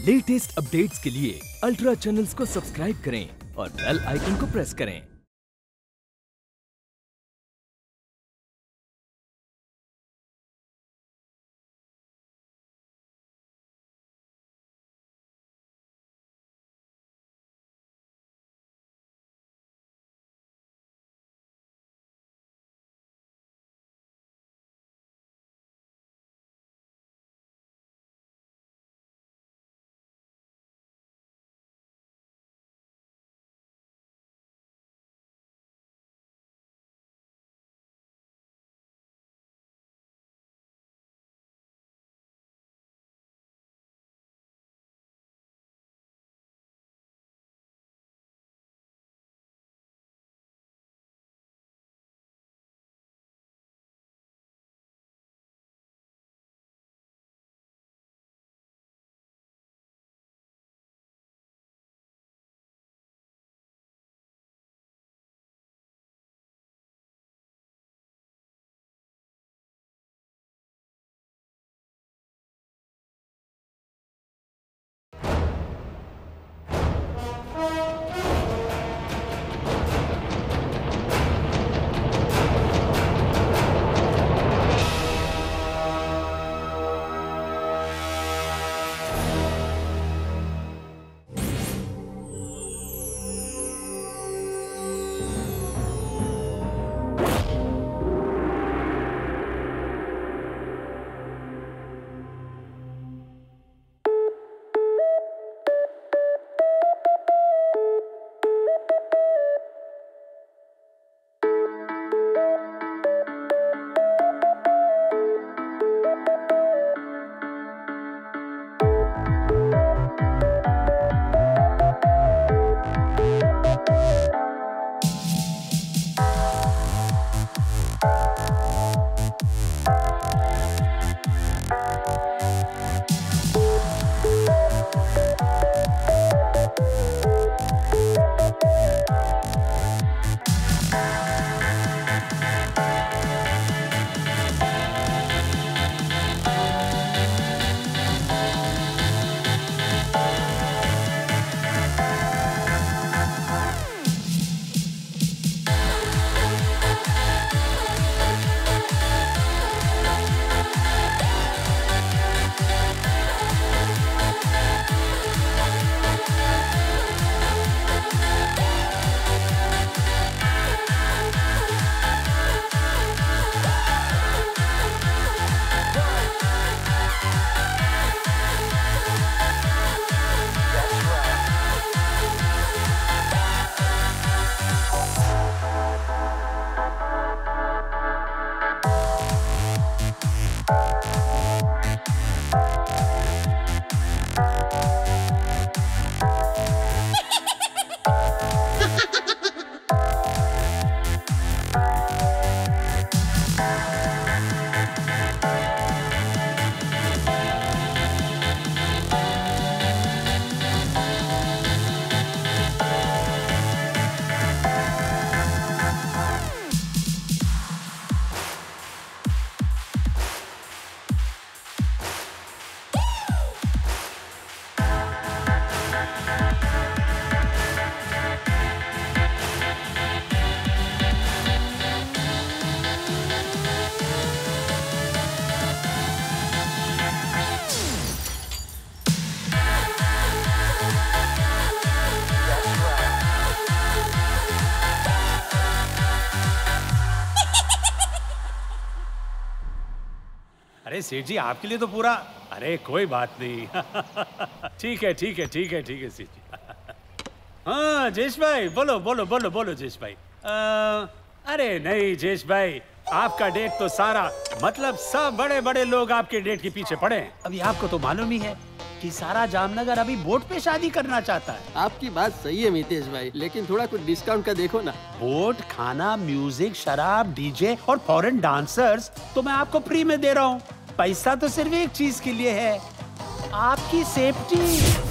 Latest updates के लिए ultra channels को सब्सक्राइब करें और बेल आइकन को प्रेस करें। अरे सेठ जी आपके लिए तो पूरा, अरे कोई बात नहीं। ठीक है ठीक है ठीक है ठीक है सेठ जी। हाँ जेश भाई बोलो बोलो बोलो बोलो जेश भाई। अरे नहीं जेश भाई, आपका डेट तो सारा मतलब सब बड़े बड़े लोग आपके डेट के पीछे पड़े हैं। अभी आपको तो मालूम ही है कि सारा जामनगर अभी बोट पे शादी करना चाहता है। आपकी बात सही है मितेश भाई, लेकिन थोड़ा कुछ डिस्काउंट का देखो ना। बोट, खाना, म्यूजिक, शराब, डीजे और फॉरेन डांसर्स तो मैं आपको फ्री में दे रहा हूँ। पैसा तो सिर्फ एक चीज के लिए है, आपकी सेफ्टी।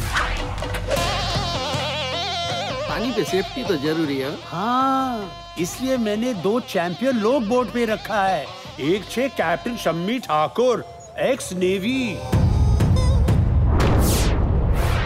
पानी पे सेफ्टी तो जरूरी है। हाँ, इसलिए मैंने 2 चैंपियन लोग बोट पे रखा है। एक छे captain Shammi Thakur, ex navy.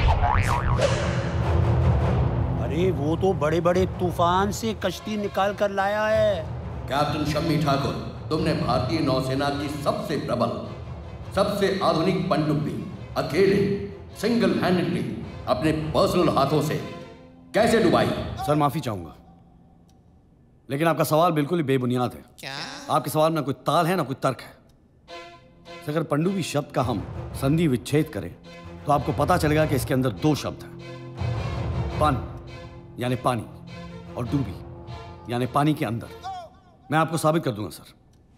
अरे वो तो बड़े बड़े तूफान से कश्ती निकाल कर लाया है। कैप्टन शम्मी ठाकुर, तुमने भारतीय नौसेना की सबसे प्रबल, सबसे आधुनिक पनडुब्बी अकेले सिंगल हैंडेडली अपने पर्सनल हाथों से कैसे डुबाई? सर माफी चाहूंगा, लेकिन आपका सवाल बिल्कुल ही बेबुनियाद है। क्या? आपके सवाल में कोई ताल है ना कोई तर्क है। अगर पनडुब्बी शब्द का हम संधि विच्छेद करें तो आपको पता चलेगा कि इसके अंदर दो शब्द हैं, पन यानी पानी और डूबी यानी पानी के अंदर। मैं आपको साबित कर दूंगा सर।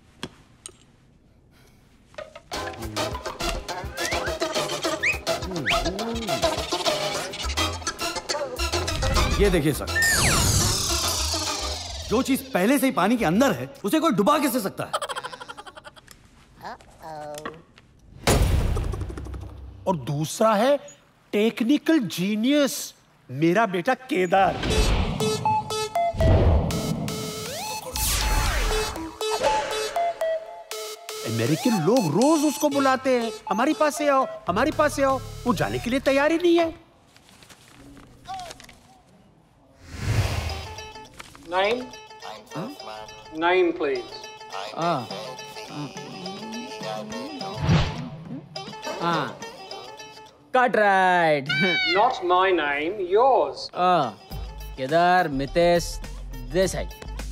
ये देखिए सर, जो चीज पहले से ही पानी के अंदर है उसे कोई डुबा कैसे सकता है? और दूसरा है टेक्निकल जीनियस, मेरा बेटा केदार। अमेरिकन लोग रोज उसको बुलाते हैं, हमारे पास से आओ, हमारे पास से आओ। वो जाने के लिए तैयार ही नहीं है। Name, please. Cut right. Not my name, yours. Kedar Mitesh Desai.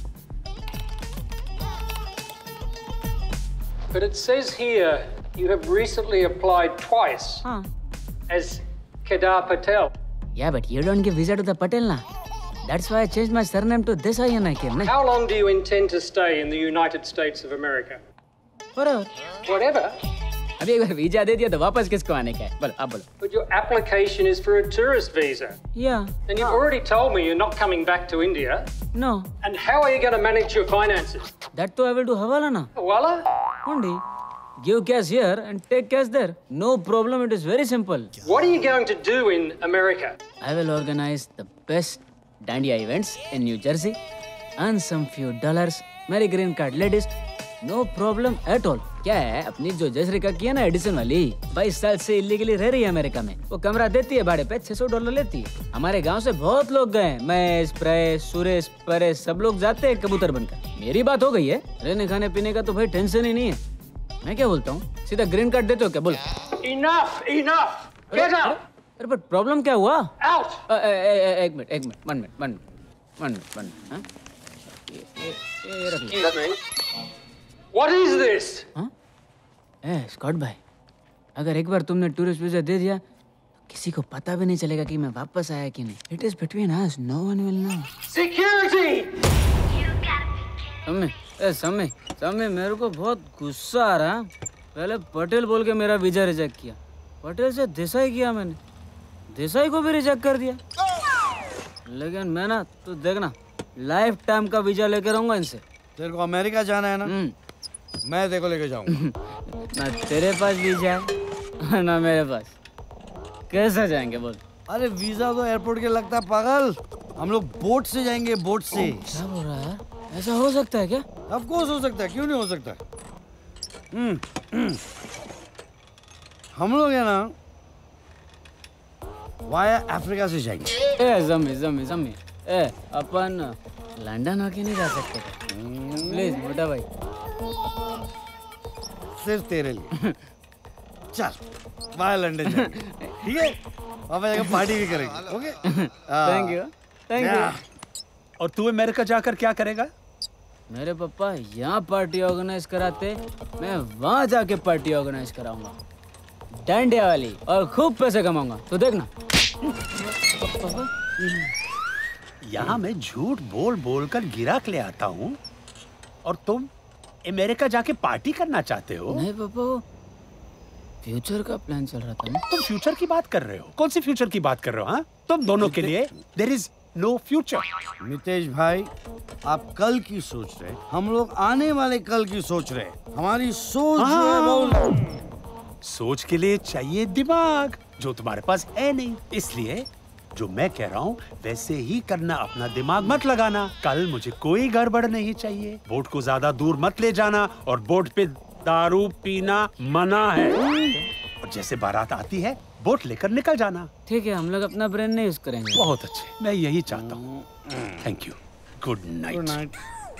But it says here you have recently applied twice as Kedar Patel. Yeah, but you don't give visa to the Patel na. That's why I changed my surname to Desai and I came. How long do you intend to stay in the United States of America? Forever. Whatever. अभी एक बार visa दे दिया तो वापस किसको आने का है? बोलो, आप बोलो. But your application is for a tourist visa. Yeah. And you've already told me you're not coming back to India. No. And how are you going to manage your finances? That too I will do hawala na. Hawala? Only. Give cash here and take cash there. No problem. It is very simple. What are you going to do in America? I will organize the best Dandiya events in New Jersey. Earn some few dollars. Marry green card ladies. No problem at all. क्या है, अपनी जो जसरिका की है ना Edison वाली, 22 साल से इलीगली रह रही है अमेरिका में। वो कमरा देती है भाड़े पे, $600 लेती है। हमारे गांव से बहुत लोग गए, महेश, प्रेस, सुरेश, परेश, सब लोग जाते हैं कबूतर बनकर। मेरी बात हो गई है, रहने खाने पीने का तो भाई टेंशन ही नहीं है। मैं क्या बोलता हूँ, सीधा ग्रीन कार्ड देते हो क्या? बोलो। Enough, enough. Get out. अरे बट प्रॉब्लम क्या हुआ? Out. एक मिनट, वन मिनट, हाँ? ये रख लो। Excuse me. What is this? हाँ? स्कॉट भाई, अगर एक बार तुमने टूरिस्ट वीजा दे दिया तो किसी को पता भी नहीं चलेगा कि मैं वापस आया कि नहीं। It is between us, no one will know. Security. समय मेरे को बहुत गुस्सा आ रहा। पहले पटेल बोल के मेरा वीजा रिजेक्ट किया, पटेल से देसाई किया मैंने, देसाई को भी रिजेक्ट कर दिया। लेकिन मैं ना, तू देखना, लाइफ टाइम का वीजा लेकर रहूंगा इनसे। तेरे को अमेरिका जाना है ना? मैं तेरे को लेके जाऊंगा। ना तेरे पास वीजा है ना मेरे पास, कैसे जाएंगे बोल? अरे वीजा तो एयरपोर्ट के लगता है पागल, हम लोग बोट से जाएंगे, बोट से। क्या बोल रहा है? ऐसा हो सकता है क्या? ऑफ कोर्स हो सकता है, क्यों नहीं हो सकता? हम लोग है ना वाया अफ्रीका से जाएंगे। जमी अपन लंदन आके नहीं जा सकते? प्लीज मोटा भाई, सिर्फ तेरे लिए। चल वाया लंदन जाएंगे, ठीक है? वहाँ जाकर पार्टी भी करेंगे। Okay, thank you. और तू अमेरिका जाकर क्या करेगा? मेरे पापा यहाँ पार्टी ऑर्गेनाइज कराते, मैं वहाँ जाके पार्टी ऑर्गेनाइज कराऊंगा, डांडिया वाली, और खूब पैसे कमाऊंगा। तो देखना। यहाँ मैं झूठ बोल बोल कर गिराक ले आता हूँ और तुम अमेरिका जाके पार्टी करना चाहते हो? नहीं पापा, फ्यूचर का प्लान चल रहा था ना। तुम फ्यूचर की बात कर रहे हो? कौन सी फ्यूचर की बात कर रहे हो? हाँ, तुम दोनों के लिए there is no future. Mitesh भाई, आप कल की सोच रहे, हम लोग आने वाले कल की सोच रहे। हमारी सोच जो है वो, सोच के लिए चाहिए दिमाग, जो तुम्हारे पास है नहीं। इसलिए जो मैं कह रहा हूँ वैसे ही करना, अपना दिमाग मत लगाना। कल मुझे कोई गड़बड़ नहीं चाहिए। बोट को ज्यादा दूर मत ले जाना, और बोट पे दारू पीना मना है। और जैसे बारात आती है बोट लेकर निकल जाना। ठीक है, हम लोग अपना ब्रेन नहीं यूज करेंगे। बहुत अच्छे, मैं यही चाहता हूँ। Thank you. Good night. Good night.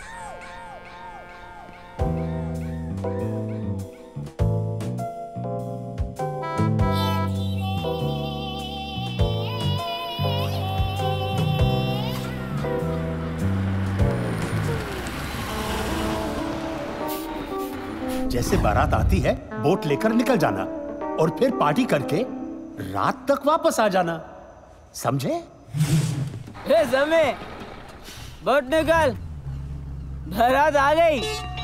जैसे बारात आती है बोट लेकर निकल जाना और फिर पार्टी करके रात तक वापस आ जाना, समझे? ए समय, बोट निकाल, बारात आ गई।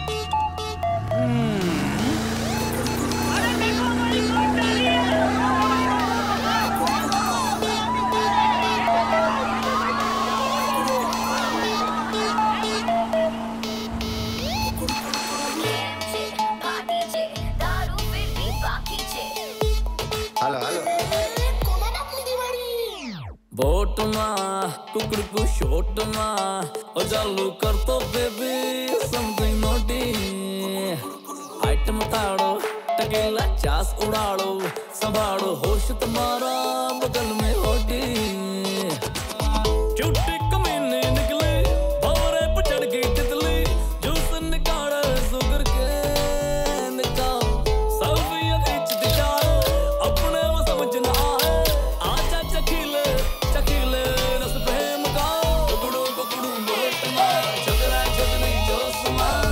बोट में कुकड़ को शॉट में ओ चालू कर तो बेबी समथिंग नोटी आइटम ताड़ो टकेला चास उड़ाड़ो संभालो होश तुम्हारा बगल में होटी चुट्टी कमीने निकले भंवरे पे चढ़ गई तितली जूस निकाल सुगर के निकाल सल्फिया खींच दिखाओ अपने वो समझ ना आए आजा चखीले चखीले रस प्रेम का कुकड़ू कुकड़ू बोट में झगड़ा झगड़ी जोश में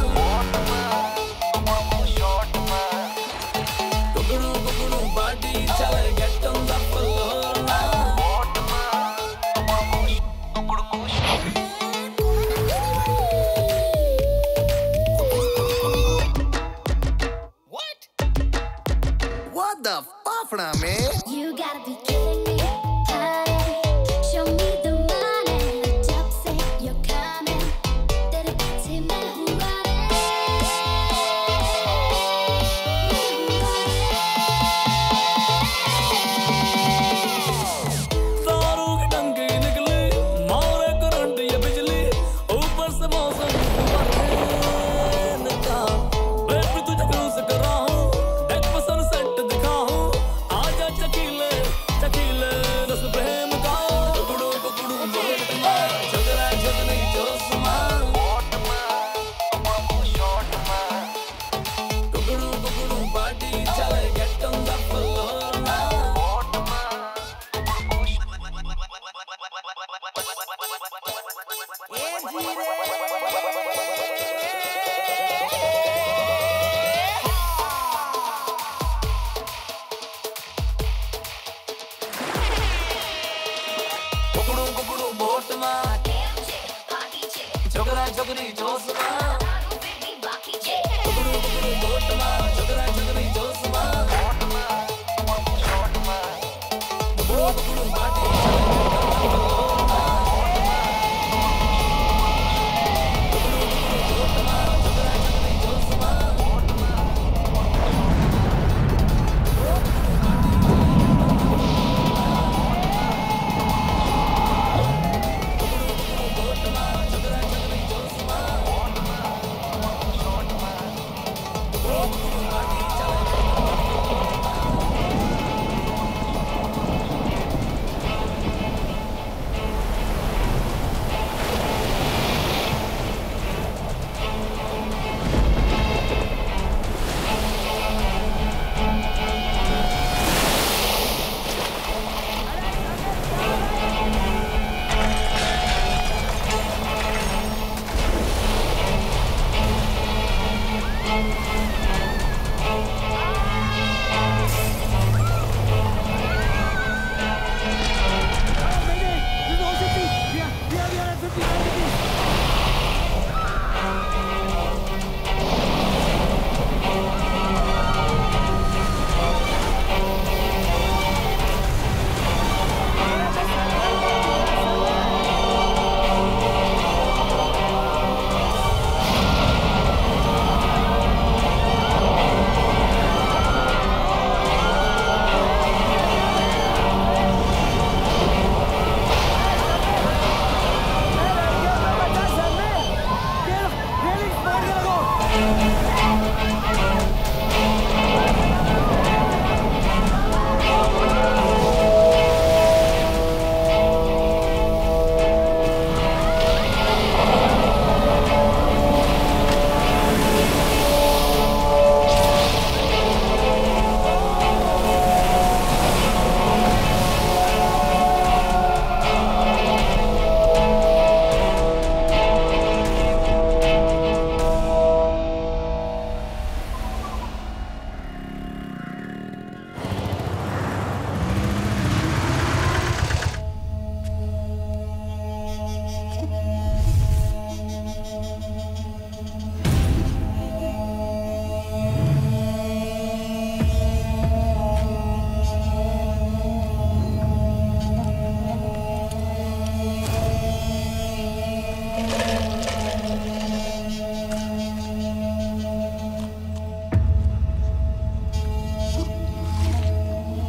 कुकड़ू कुकड़ू बाटी चले get on the floor What the fafna, man? You gotta be kidding me, honey. Show me the money. जब से you're coming, तेरे पीछे मैं हूँ तारों की टंकी निकली मारे करंट ये बिजली ऊपर से मौसम का बेबी तुझे क्रूज करा हूँ डेक पर सनसेट दिखा हूँ आजा चकीले चकीले रस प्रेम का कुकड़ू कुकड़ू बोट में झगड़ा झगड़ी जोश में कुकड़ू कुकड़ू पार्टी चले गेट ऑन द फ्लोर कुकड़ू कुकड़ू बोट में झगड़ा झगड़ी जोश में कुकड़ू कुकड़ू बोट में झगड़ा झगड़ी जोश में कुकड़ू कुकड़ू पार्टी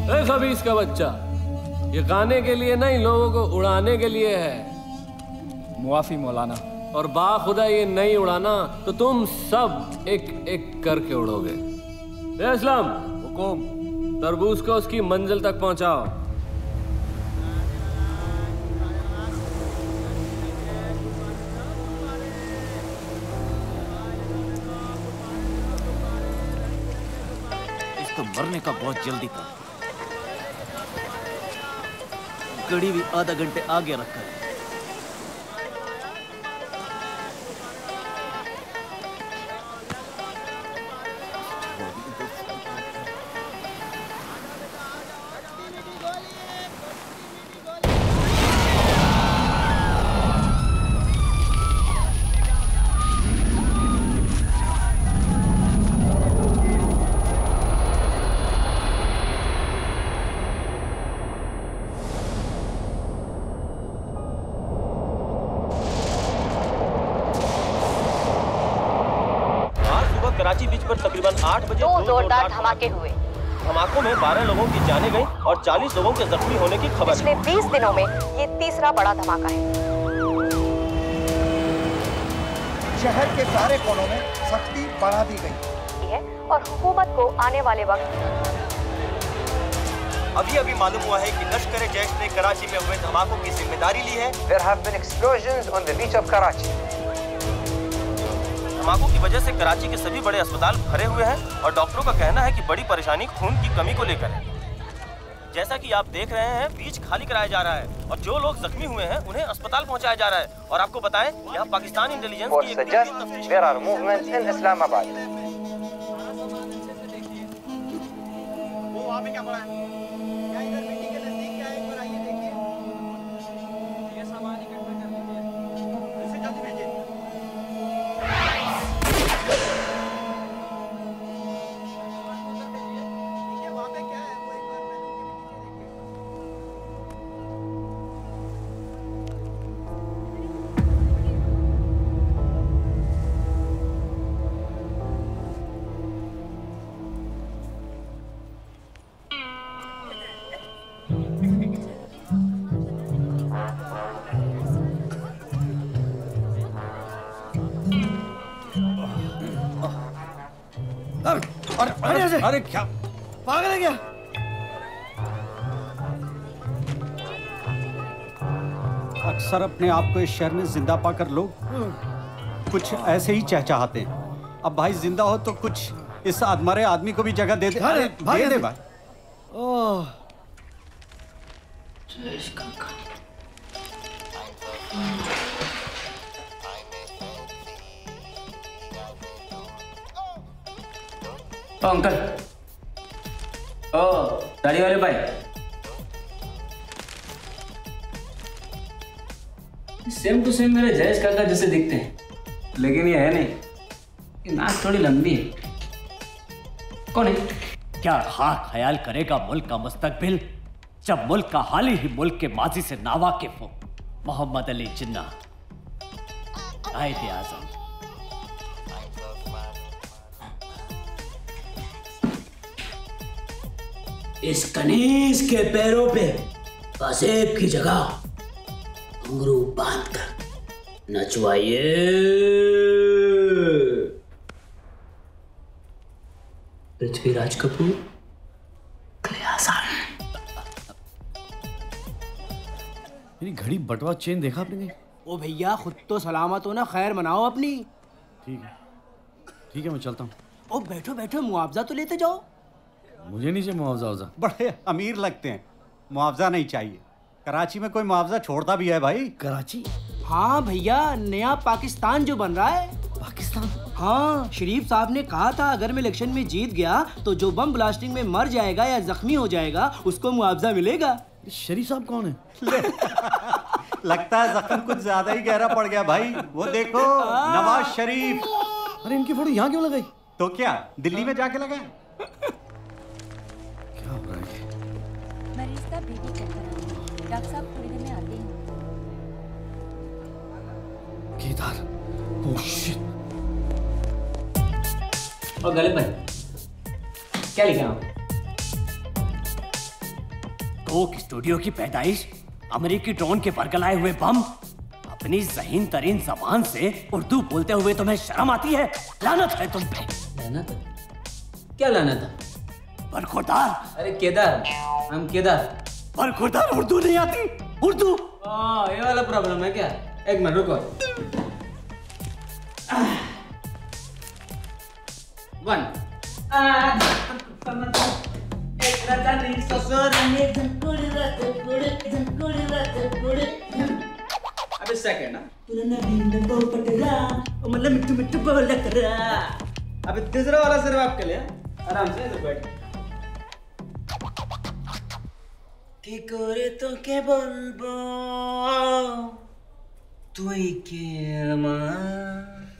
ए खबीस का बच्चा, ये गाने के लिए नहीं, लोगों को उड़ाने के लिए है। मुआफी मौलाना। और बाखुदा ये नहीं उड़ाना तो तुम सब एक एक करके उड़ोगे। ए असलम, हुकुम। तरबूज को उसकी मंजिल तक पहुंचाओ। इसको मरने का बहुत जल्दी था। घड़ी भी आधा घंटे आगे रखा है। कराची बीच पर तकरीबन 8 बजे दो जोरदार धमाके हुए। धमाकों में 12 लोगों की जानें गई और 40 लोगों के जख्मी होने की खबर। पिछले 20 दिनों में ये तीसरा बड़ा धमाका है। शहर के सारे कोनों में सख्ती बढ़ा दी गई है और हुकूमत को आने वाले वक्त अभी मालूम हुआ है कि लश्कर-ए-जैश ने कराची में हुए धमाकों की जिम्मेदारी ली है। There have been explosions on the beach of Karachi. धमाकों की वजह से कराची के सभी बड़े अस्पताल भरे हुए हैं और डॉक्टरों का कहना है कि बड़ी परेशानी खून की कमी को लेकर है। जैसा कि आप देख रहे हैं, बीच खाली कराया जा रहा है और जो लोग जख्मी हुए हैं उन्हें अस्पताल पहुंचाया जा रहा है। और आपको बताएं, यहाँ पाकिस्तान इंटेलिजेंस की एक तफ्तीश। There are movements in Islamabad. वो वहाँ पे क्या पड़ा है? क्या इधर मीटिंग के नजदीक क्या है? एक बार आइए देखिए। ये सामान इकट्ठा कर लीजिए। इसे जल्दी भेजिए। अरे क्या पागल है क्या? अक्सर अपने आप को इस शहर में जिंदा पाकर लोग कुछ ऐसे ही चहचहाते हैं। अब भाई जिंदा हो तो कुछ इस अधमरे आदमी को भी जगह दे दे। दे दे भाई। ओह अंकल, ओ दाढ़ी वाले भाई, सेम टू सेम मेरे जयेश काका जैसे दिखते हैं, लेकिन ये है नहीं, ये नाक थोड़ी लंबी है। कौन है? क्या खाक ख्याल करेगा मुल्क का मुस्तकबिल जब मुल्क का हाल ही मुल्क के माजी से नावाकिफ हो। मोहम्मद अली जिन्ना, कायदे आजम। इस कनीज के पैरों पे कासेब की जगह घुंघरू बांध कर नचवाइए। पृथ्वीराज कपूर, मेरी घड़ी बटवा चेन देखा आपने? ओ भैया खुद तो सलामत हो ना, खैर मनाओ अपनी। ठीक है मैं चलता हूँ। ओ बैठो बैठो, मुआवजा तो लेते जाओ। मुझे नहीं चाहिए मुआवजा। बड़े अमीर लगते हैं, मुआवजा नहीं चाहिए। कराची में कोई मुआवजा छोड़ता भी है भाई? कराची? हाँ भैया, नया पाकिस्तान जो बन रहा है। पाकिस्तान? हाँ, शरीफ साहब ने कहा था अगर मैं इलेक्शन में जीत गया तो जो बम ब्लास्टिंग में मर जाएगा या जख्मी हो जाएगा उसको मुआवजा मिलेगा। शरीफ साहब कौन है? लगता है जख्म कुछ ज्यादा ही गहरा पड़ गया भाई। वो देखो नवाज शरीफ। अरे इनकी फोटो यहाँ क्यों लगाई? तो क्या दिल्ली में जाके लगाए? क्या हो रहा है? मरीज का बीपी चेक कराना। डॉक्टर साहब थोड़ी देर में आते हैं। Kedar, oh shit. और गलत भाई, क्या लिखा आप? कोक स्टूडियो की पैदाइश, अमेरिकी ड्रोन के बरगलाए हुए बम, अपनी ज़हीन तरीन जबान से उर्दू बोलते हुए तुम्हें शर्म आती है? लानत है तुम पे। लानत? क्या लानत है? बरखुरदार। अरे केदार, हम केदार। बरखुरदार उर्दू नहीं आती? उर्दू? ये वाला प्रॉब्लम है क्या? एक मिनट रुको। 1 अबे सेकंड ना मतलब मिट्टू मिट्टू बोल करा। अबे तीसरा वाला सिर्फ आपके लिए, आराम से इधर बैठ। কি করে তোকে বলবো তুই কে আমার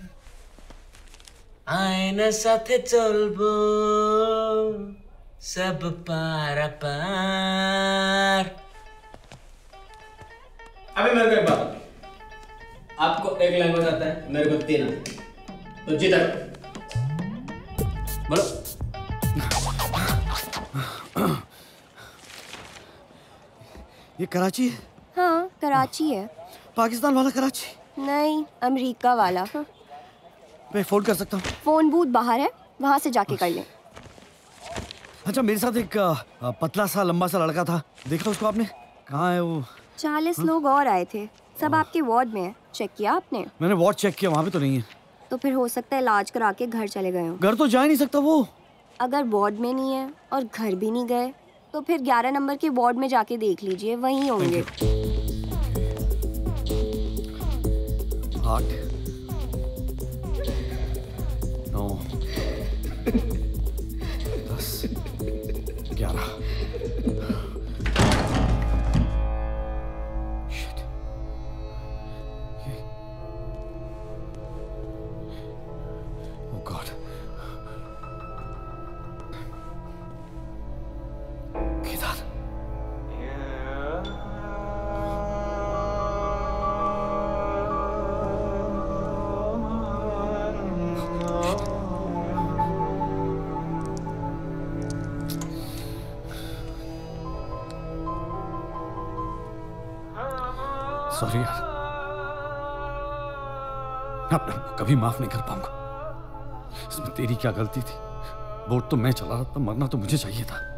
আয়নার সাথে চলবো सब पारा पार। अभी मेरे को एक बात, आपको एक लैंग्वेज आता है, मेरे को 3 आते हैं, तो जिधर बोलो। ये कराची है? हाँ कराची है। पाकिस्तान वाला कराची? नहीं, अमेरिका वाला। मैं फोन कर सकता हूँ? फोन बूथ बाहर है, वहाँ से जाके कर लें। अच्छा, मेरे साथ एक पतला सा लंबा सा लड़का था, देखा उसको आपने? कहाँ है वो? 40 लोग और आए थे, सब आपके वार्ड में है। चेक किया आपने? मैंने वार्ड चेक किया, वहाँ पे तो नहीं है। तो फिर हो सकता है इलाज करा के घर चले गए हो। घर तो जा ही नहीं सकता वो। अगर वार्ड में नहीं है और घर भी नहीं गए तो फिर 11 नंबर के वार्ड में जाके देख लीजिए, वहीं होंगे। 8 9 10 11 Shit. Oh God. Kedan. Sorry यार, मैं अपने आपको कभी माफ नहीं कर पाऊंगा। इसमें तेरी क्या गलती थी? बोट तो मैं चला रहा था, मरना तो मुझे चाहिए था।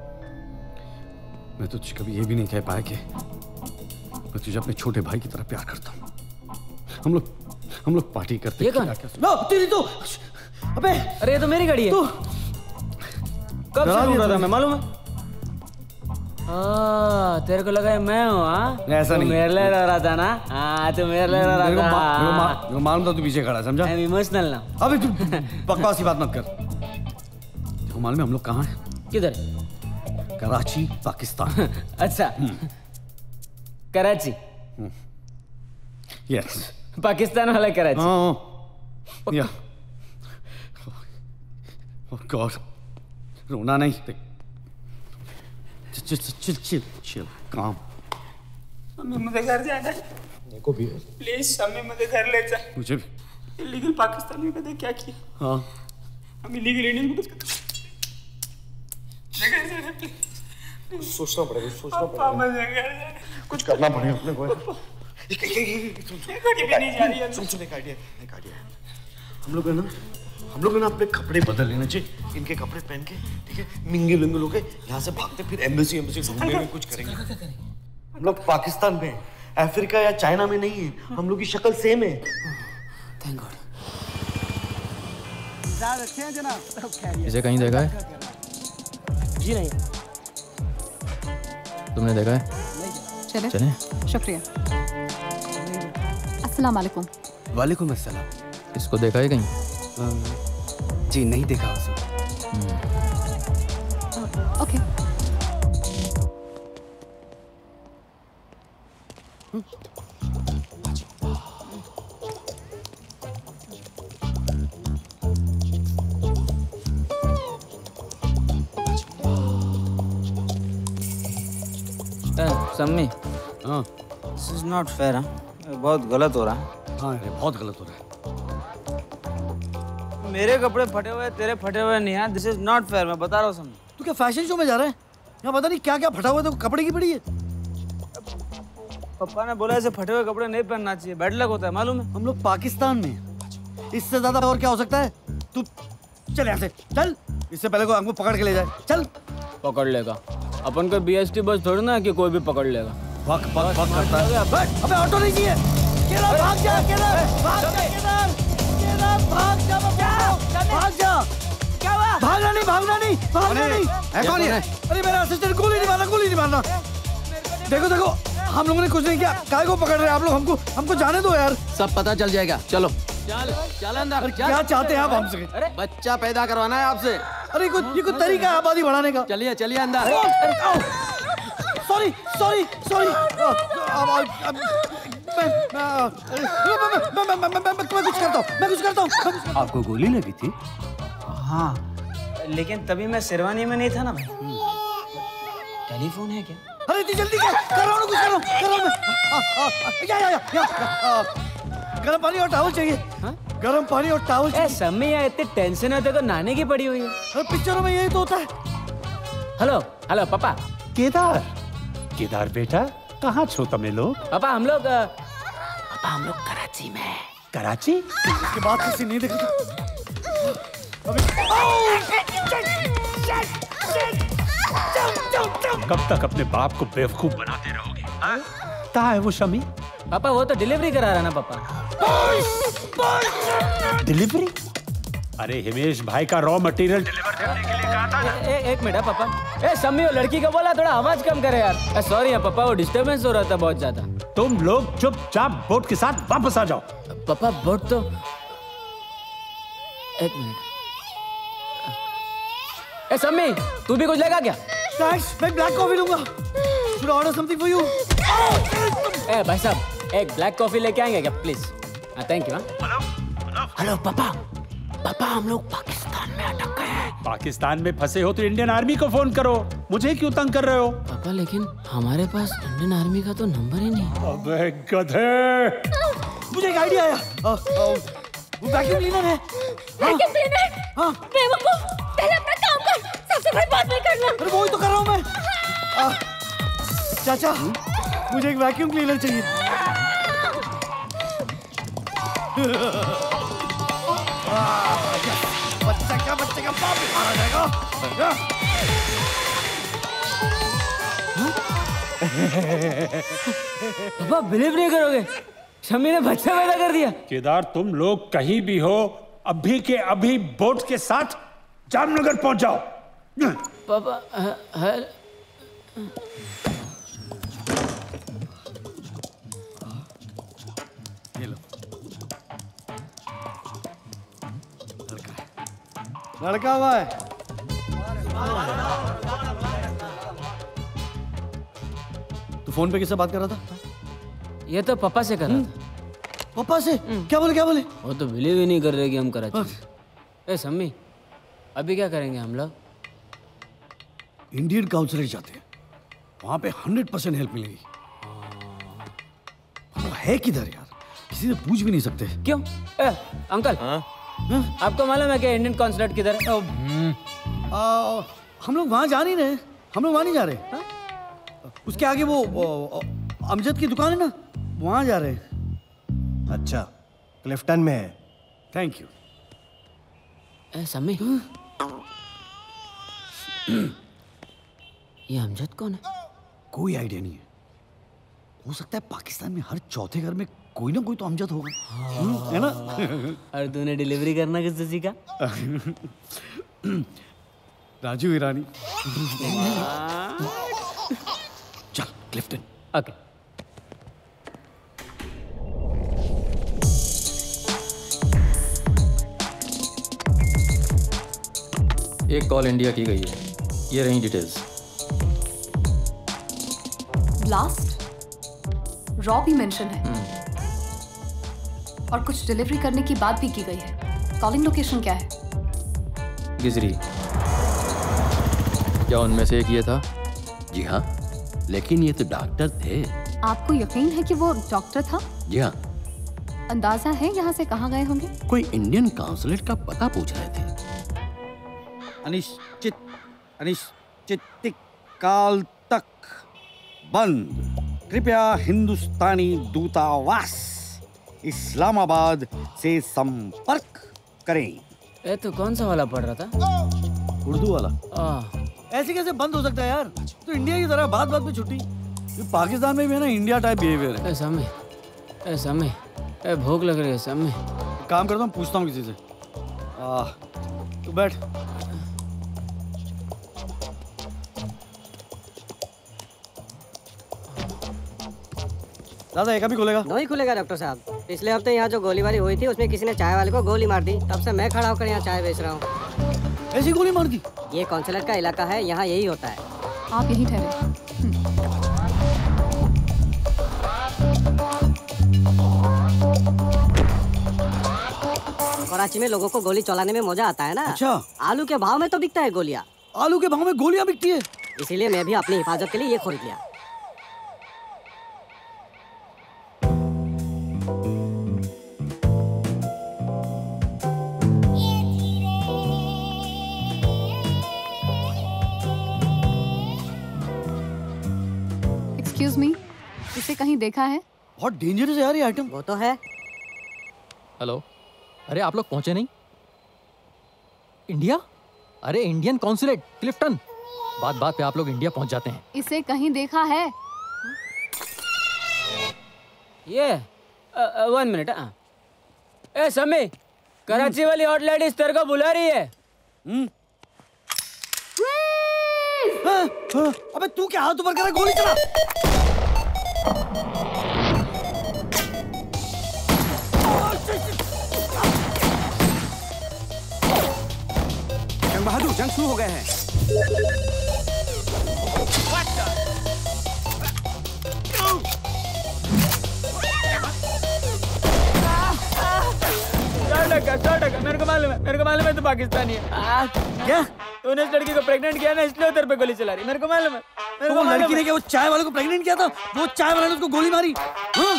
मैं तुझे कभी ये भी नहीं कह पाया कि मैं तुझे अपने छोटे भाई की तरह प्यार करता हूँ। हम लोग पार्टी करते ये कौन? तेरी तो अबे, अरे ये तो मेरी गाड़ी है। तो कब से ढूंढ रहा था मैं, मालूम है? तेरे को लगा मैं हूँ? ऐसा नहीं, मेरे लिए रह रहा था ना। हाँ तू मेरे लिए रह रहा था। मेरे को मालूम था तू पीछे खड़ा, समझा? I'm emotional ना। अबे तू बकवास की बात मत कर। देखो मालूम है हम लोग कहाँ हैं? किधर? कराची, पाकिस्तान। अच्छा, कराची। यस, पाकिस्तान वाला कराची। या ओह गॉड, रोना नहीं। चिल काम। मम्मी मुझे घर जाना है। मेरे को भी। प्लीज मम्मी मुझे घर ले जा। मुझे भी। इलीगल पाकिस्तान में पता क्या किया? हाँ। हम इलीगल इंडियन को सोचना पड़ेगा, सोचना पड़ेगा। मुझे घर जाना, कुछ करना पड़ेगा अपने को। गाड़ी भी नहीं जा रही है। सुन एक आइडिया है। हम लोग है ना अपने कपड़े बदल लेना चाहिए, इनके कपड़े पहन के, ठीक है, मिंगे लिंगे लोग यहाँ से भागते फिर एम्बेसी ढूंढने में कुछ करेंगे। हम लोग पाकिस्तान में, अफ्रीका या चाइना में नहीं है, हम लोग की शक्ल सेम है। Thank God. अच्छे हैं जनाब, सब खैरियत। इसे कहीं देखा है? जी नहीं। तुमने देखा है? चले शुक्रिया। अस्सलाम वालेकुम। वालेकुम अस्सलाम। इसको देखा है कहीं? जी नहीं देखा हुजूर। ओके। सम्मी, हाँ, दिस इज नॉट फेयर। बहुत गलत हो रहा है। हाँ अरे बहुत गलत हो रहा है। मेरे कपड़े फटे हुए, तेरे फटे हुए नहीं है। दिस इज नॉट फेयर, मैं बता रहा हूँ। सम्मी, तू क्या फैशन शो में जा रहा है? यहाँ पता नहीं क्या क्या फटा हुआ है, तो कपड़े की पड़ी है। पापा ने बोला ऐसे फटे हुए कपड़े नहीं पहनना चाहिए, बैड लक होता है, मालूम है? हम लोग पाकिस्तान में, इससे ज्यादा और क्या हो सकता है? तू चल यहाँ से, चल। इससे पहले कोई हमको पकड़ के ले जाए, चल। पकड़ लेगा, अपन को बीएसटी बस थोड़ी ना कि कोई भी पकड़ लेगा। वक करता है। अबे ऑटो नहीं चाहिए, केदार भाग जा, केदार भाग जा, केदार भाग जा, भाग जा। क्या हुआ? भागना नहीं, भागना नहीं, भागना नहीं। कौन है? अरे मेरा असिस्टेंट, गोली नहीं मारना, गोली नहीं मारना। देखो देखो, हम लोगों ने कुछ नहीं किया, काय को पकड़ रहे हैं आप लोग? हमको जाने दो यार। सब पता चल जाएगा, चलो। चल अंदर। क्या चाहते हैं आप हमसे? अरे बच्चा पैदा करवाना है आपसे। अरे ये कोई तरीका है आबादी बढ़ाने का? चलिए चलिए अंदर। सॉरी सॉरी सॉरी, मैं कुछ करता हूँ। आपको गोली लगी थी? हाँ, लेकिन तभी मैं शेरवानी में नहीं था ना भाई। टेलीफोन है क्या? अरे इतनी जल्दी क्या कर रहा हूँ? कुछ कर रहा हूँ मैं। गरम पानी और टावल चाहिए। गरम पानी और टावल चाहिए। सम्मी यार, इतनी टेंशन होते तो नहाने की पड़ी हुई है। अरे पिक्चरों में यही तो होता है। हेलो हेलो पापा। केदार बेटा, कहाँ छो तमें लोग? पापा हम लोग कराची में। कराची? इसके बाद किसी नहीं देखा। कब तक अपने बाप को बेवकूफ बनाते रहोगे? कहाँ है वो शमी? पापा वो तो डिलीवरी करा रहा ना पापा। डिलीवरी? अरे हिमेश भाई का रॉ मटेरियल डिलीवर करने के लिए कहा था। एक मिनट पापा। शमी वो लड़की को बोला थोड़ा आवाज कम करे यार। सॉरी पापा, वो डिस्टर्बेंस हो रहा था बहुत ज्यादा। तुम लोग चुपचाप बोट के साथ वापस आ जाओ। पापा बोट तो एक मिनट। शमी तू भी कुछ लेगा क्या? थैंक्स, मैं ब्लैक कॉफी लूंगा। Should I order something for you? भाई साहब एक ब्लैक कॉफी लेके आएंगे क्या प्लीज? Thank you. हेलो पापा, हम लोग पाकिस्तान में अटक गए हैं। पाकिस्तान में फंसे हो तो इंडियन आर्मी को फोन करो, मुझे क्यों तंग कर रहे हो? पापा लेकिन हमारे पास इंडियन आर्मी का तो नंबर ही नहीं। अबे गधे, मुझे एक आइडिया आया। वो वैक्यूम क्लीनर है। Vacuum cleaner? हाँ। बेवकूफ, पहले अपना काम कर, सबसे बड़ी बात नहीं करना। अरे वही तो कर रहा हूँ मैं। चाचा, मुझे एक वैक्यूम क्लीनर चाहिए। बच्चे का बाप मारा जाएगा। पापा बिलीव नहीं करोगे, शमी ने बच्चा पैदा कर दिया। केदार तुम लोग कहीं भी हो, अभी के अभी बोट के साथ जामनगर पहुंच जाओ। पापा ये लो, लड़का हुआ है। तू फोन पे किससे बात कर रहा था? ये तो पापा से कर रहा था। पापा से? क्या बोले? वो तो बिलीव ही नहीं कर रहे कि हम कराची। सम्मी अभी क्या करेंगे हम लोग? इंडियन काउंसलेट जाते हैं, वहां पे 100% हेल्प मिलेगी। वो है किधर यार? किसी से पूछ भी नहीं सकते। क्यों? अंकल आपको मालूम है क्या इंडियन काउंसलेट किधर है? हम लोग वहां जा नहीं रहे, हम लोग वहां नहीं जा रहे। उसके आगे वो अमजद की दुकान है ना, वहां जा रहे हैं। अच्छा, क्लिफ्टन में है। Thank you. सम्मी ये अमजद कौन है? कोई आइडिया नहीं है। हो सकता है पाकिस्तान में हर चौथे घर में कोई ना कोई तो अमजद होगा। है ना? और तूने डिलीवरी करना किससे सीखा? राजू ईरानी। चल क्लिफ्टन। ओके। एक कॉल इंडिया की गई है, ये रही डिटेल्स। ब्लास्ट, रॉ भी मेंशन है और कुछ डिलीवरी करने की बात भी की गई है। कॉलिंग लोकेशन क्या है? गिजरी। क्या उनमें से एक ये था? जी हाँ, लेकिन ये तो डॉक्टर थे। आपको यकीन है कि वो डॉक्टर था? जी हाँ। अंदाजा है यहाँ से कहाँ गए होंगे? कोई इंडियन काउंसलेट का पता पूछ रहे थे। अनिश्चित काल तक बंद। कृपया हिंदुस्तानी दूतावास इस्लामाबाद से संपर्क करें। ए तो कौन सा वाला पढ़ रहा था? उर्दू वाला। ऐसे कैसे बंद हो सकता है यार? तो इंडिया की तरह बात बात में छुट्टी। ये पाकिस्तान में भी है ना इंडिया टाइप बिहेवियर है। ऐसा में भूख लग रही है समय। काम करता हूँ, पूछता हूँ किसी से। तू बैठ। दादा एक भी खुलेगा? नहीं खुलेगा डॉक्टर साहब। पिछले हफ्ते यहाँ जो गोलीबारी हुई थी उसमें किसी ने चाय वाले को गोली मार दी। तब से मैं खड़ा होकर यहाँ चाय बेच रहा हूँ। ऐसी गोली मार दी? ये कौंसलर का इलाका है, यहाँ यही होता है। आप यहीं ठहरे। कराची में लोगों को गोली चलाने में मजा आता है ना। अच्छा। आलू के भाव में तो बिकता है गोलियाँ। आलू के भाव में गोलियाँ बिकती है? इसीलिए मैं भी अपनी हिफाजत के लिए ये खरीद लिया। एक्सक्यूज मी, इसे कहीं देखा है? बहुत डेंजरस है यार ये आइटम। वो तो है। हेलो, अरे आप लोग पहुंचे नहीं? इंडिया? अरे इंडियन कॉन्सुलेट क्लिफ्टन। बात बात पे आप लोग इंडिया पहुंच जाते हैं। इसे कहीं देखा है? ये 1 मिनट। ए समय, कराची वाली हॉट लेडीज तेरे को बुला रही है। अबे तू क्या हाथ ऊपर कर रहा है? गोली चला। जंग बहादुर, जंग शुरू हो गए हैं। मेरे को मालूम है तू पाकिस्तानी है। क्या तूने इस लड़की को प्रेग्नेंट किया ना, इसलिए तेरे पे गोली चला रही। मेरे को मालूम है। तो वो लड़की ने क्या वो चाय वाले को प्रेग्नेंट किया था? वो चाय वाले ने उसको गोली मारी। हाँ?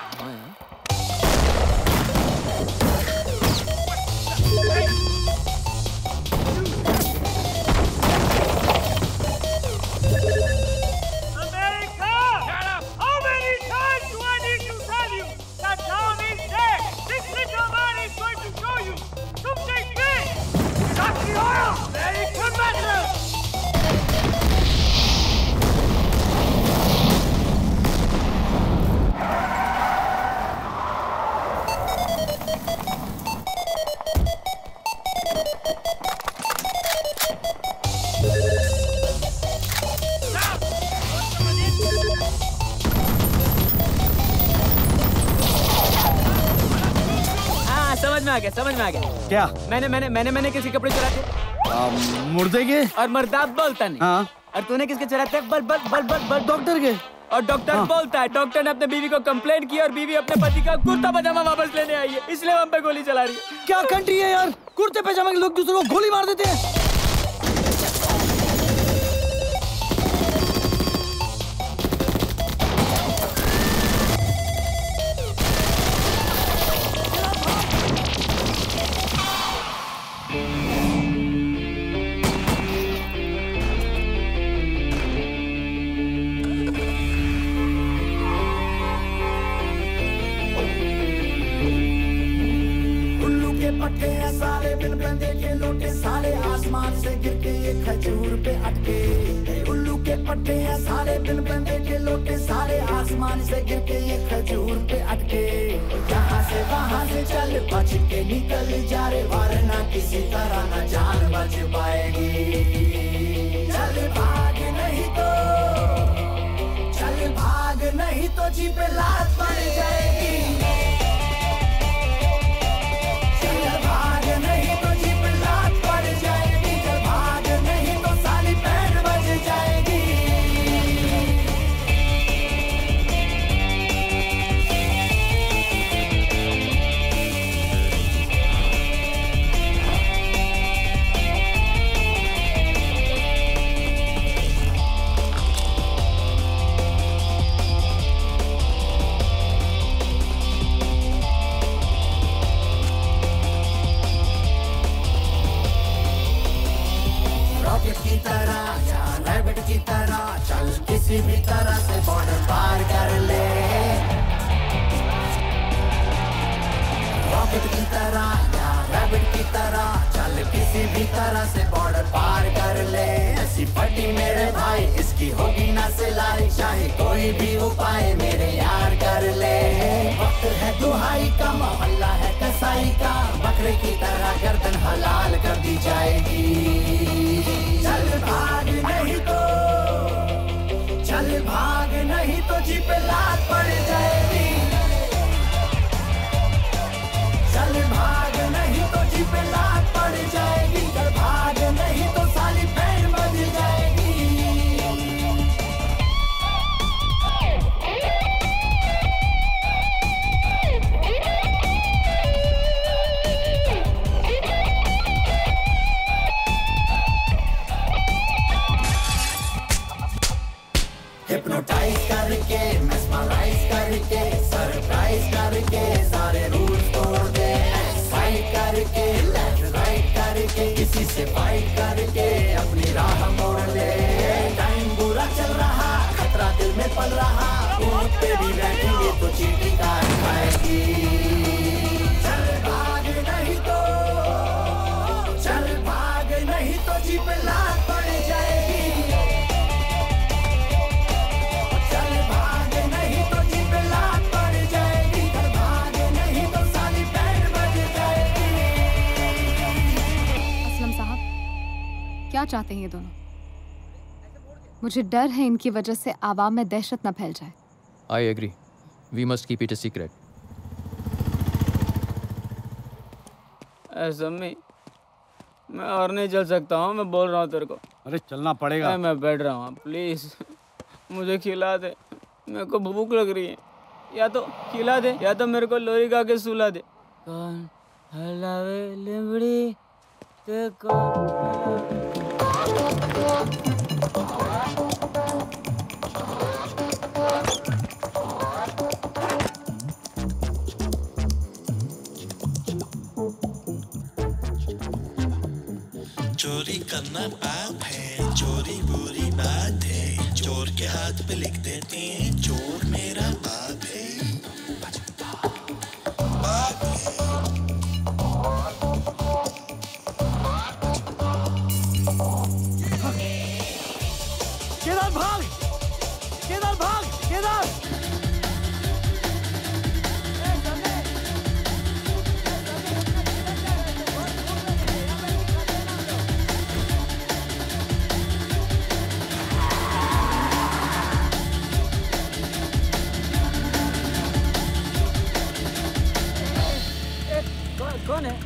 समझ में आ गया। क्या? मैंने किसके कपड़े चुराए थे? मुर्दे के। और मर्दाब बोलता नहीं। हाँ। और तूने किसके चुराए थे? बल डॉक्टर के। और डॉक्टर बोलता है डॉक्टर ने अपने बीवी को कंप्लेंट की और बीवी अपने पति का कुर्ता पजामा वापस लेने आई है, इसलिए हम पे गोली चला रही है। क्या कंट्री है यार? कुर्ते पजामा के लोग दूसरों को गोली मार देते हैं। पट्टे हैं सारे बिन बंदे के लोटे सारे आसमान से गिर के ये खजूर पे अटके। उल्लू के पट्टे हैं सारे बिन बंदे के लोटे सारे आसमान से गिर के ये खजूर पे अटके। यहाँ से वहाँ से चल बच के निकल जा रे, वरना किसी तरह न जान बच पाएगी। चल भाग नहीं तो जी पे लात पड़ जाएगी। की तरह या रैबिट की तरह चल किसी भी तरह से बॉर्डर पार कर ले। रॉकेट की तरह या रैबिट की तरह चल किसी भी तरह से बॉर्डर पार कर ले। ऐसी पट्टी मेरे भाई इसकी होगी ना सिलाई, चाहे कोई भी उपाय मेरे यार कर ले। वक्त है दुहाई का, मोहल्ला है कसाई का, बकरे की तरह गर्दन हलाल कर दी जाएगी। चल भाग नहीं तो, चल भाग नहीं तो जी पे लात पड़ जाएगी। चल भाग नहीं तो जी पे लात पड़ जाएगी। चल भाग नहीं तो साली बैंड बज जाएगी। हिप्नोटाइज करके, मेस्मराइज करके, सरप्राइज करके सारे रूल्स तोड़ दे। फाइट करके, लेफ्ट राइट करके, किसी से फाइट करके अपनी राह मोड़ दे। टाइम बुरा चल रहा, खतरा दिल में पल रहा, ऊंट पे भी बैठेंगे तो चींटी काट खाएगी। चल भाग नहीं तो, चल भाग नहीं तो जी पे लात पड़ जाएगी। क्या चाहते हैं ये दोनों? मुझे डर है इनकी वजह से आवाम में दहशत न फैल जाए। I agree, we must keep it a secret. Sammi, मैं और नहीं चल सकता हूँ, मैं बोल रहा हूँ तेरे को। अरे चलना पड़ेगा। मैं बैठ रहा हूँ, प्लीज मुझे खिला दे, मेरे को भूख लग रही है। या तो खिला दे या तो मेरे को लोरी गा के सुला दे। कौन हलावे लिमड़ी ते कौन चोरी करना पाप है, चोरी बुरी बात है, चोर के हाथ पे लिख देते हैं चोर मेरा बाप है। बाप केदार भाग, केदार भाग, केदार। कौन है?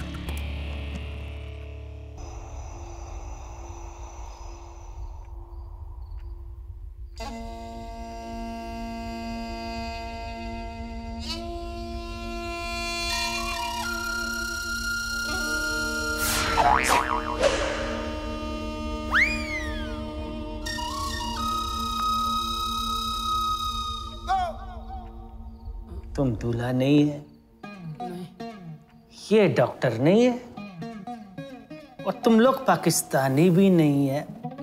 तुम दूल्हा नहीं है? ये डॉक्टर नहीं है? और तुम लोग पाकिस्तानी भी नहीं है?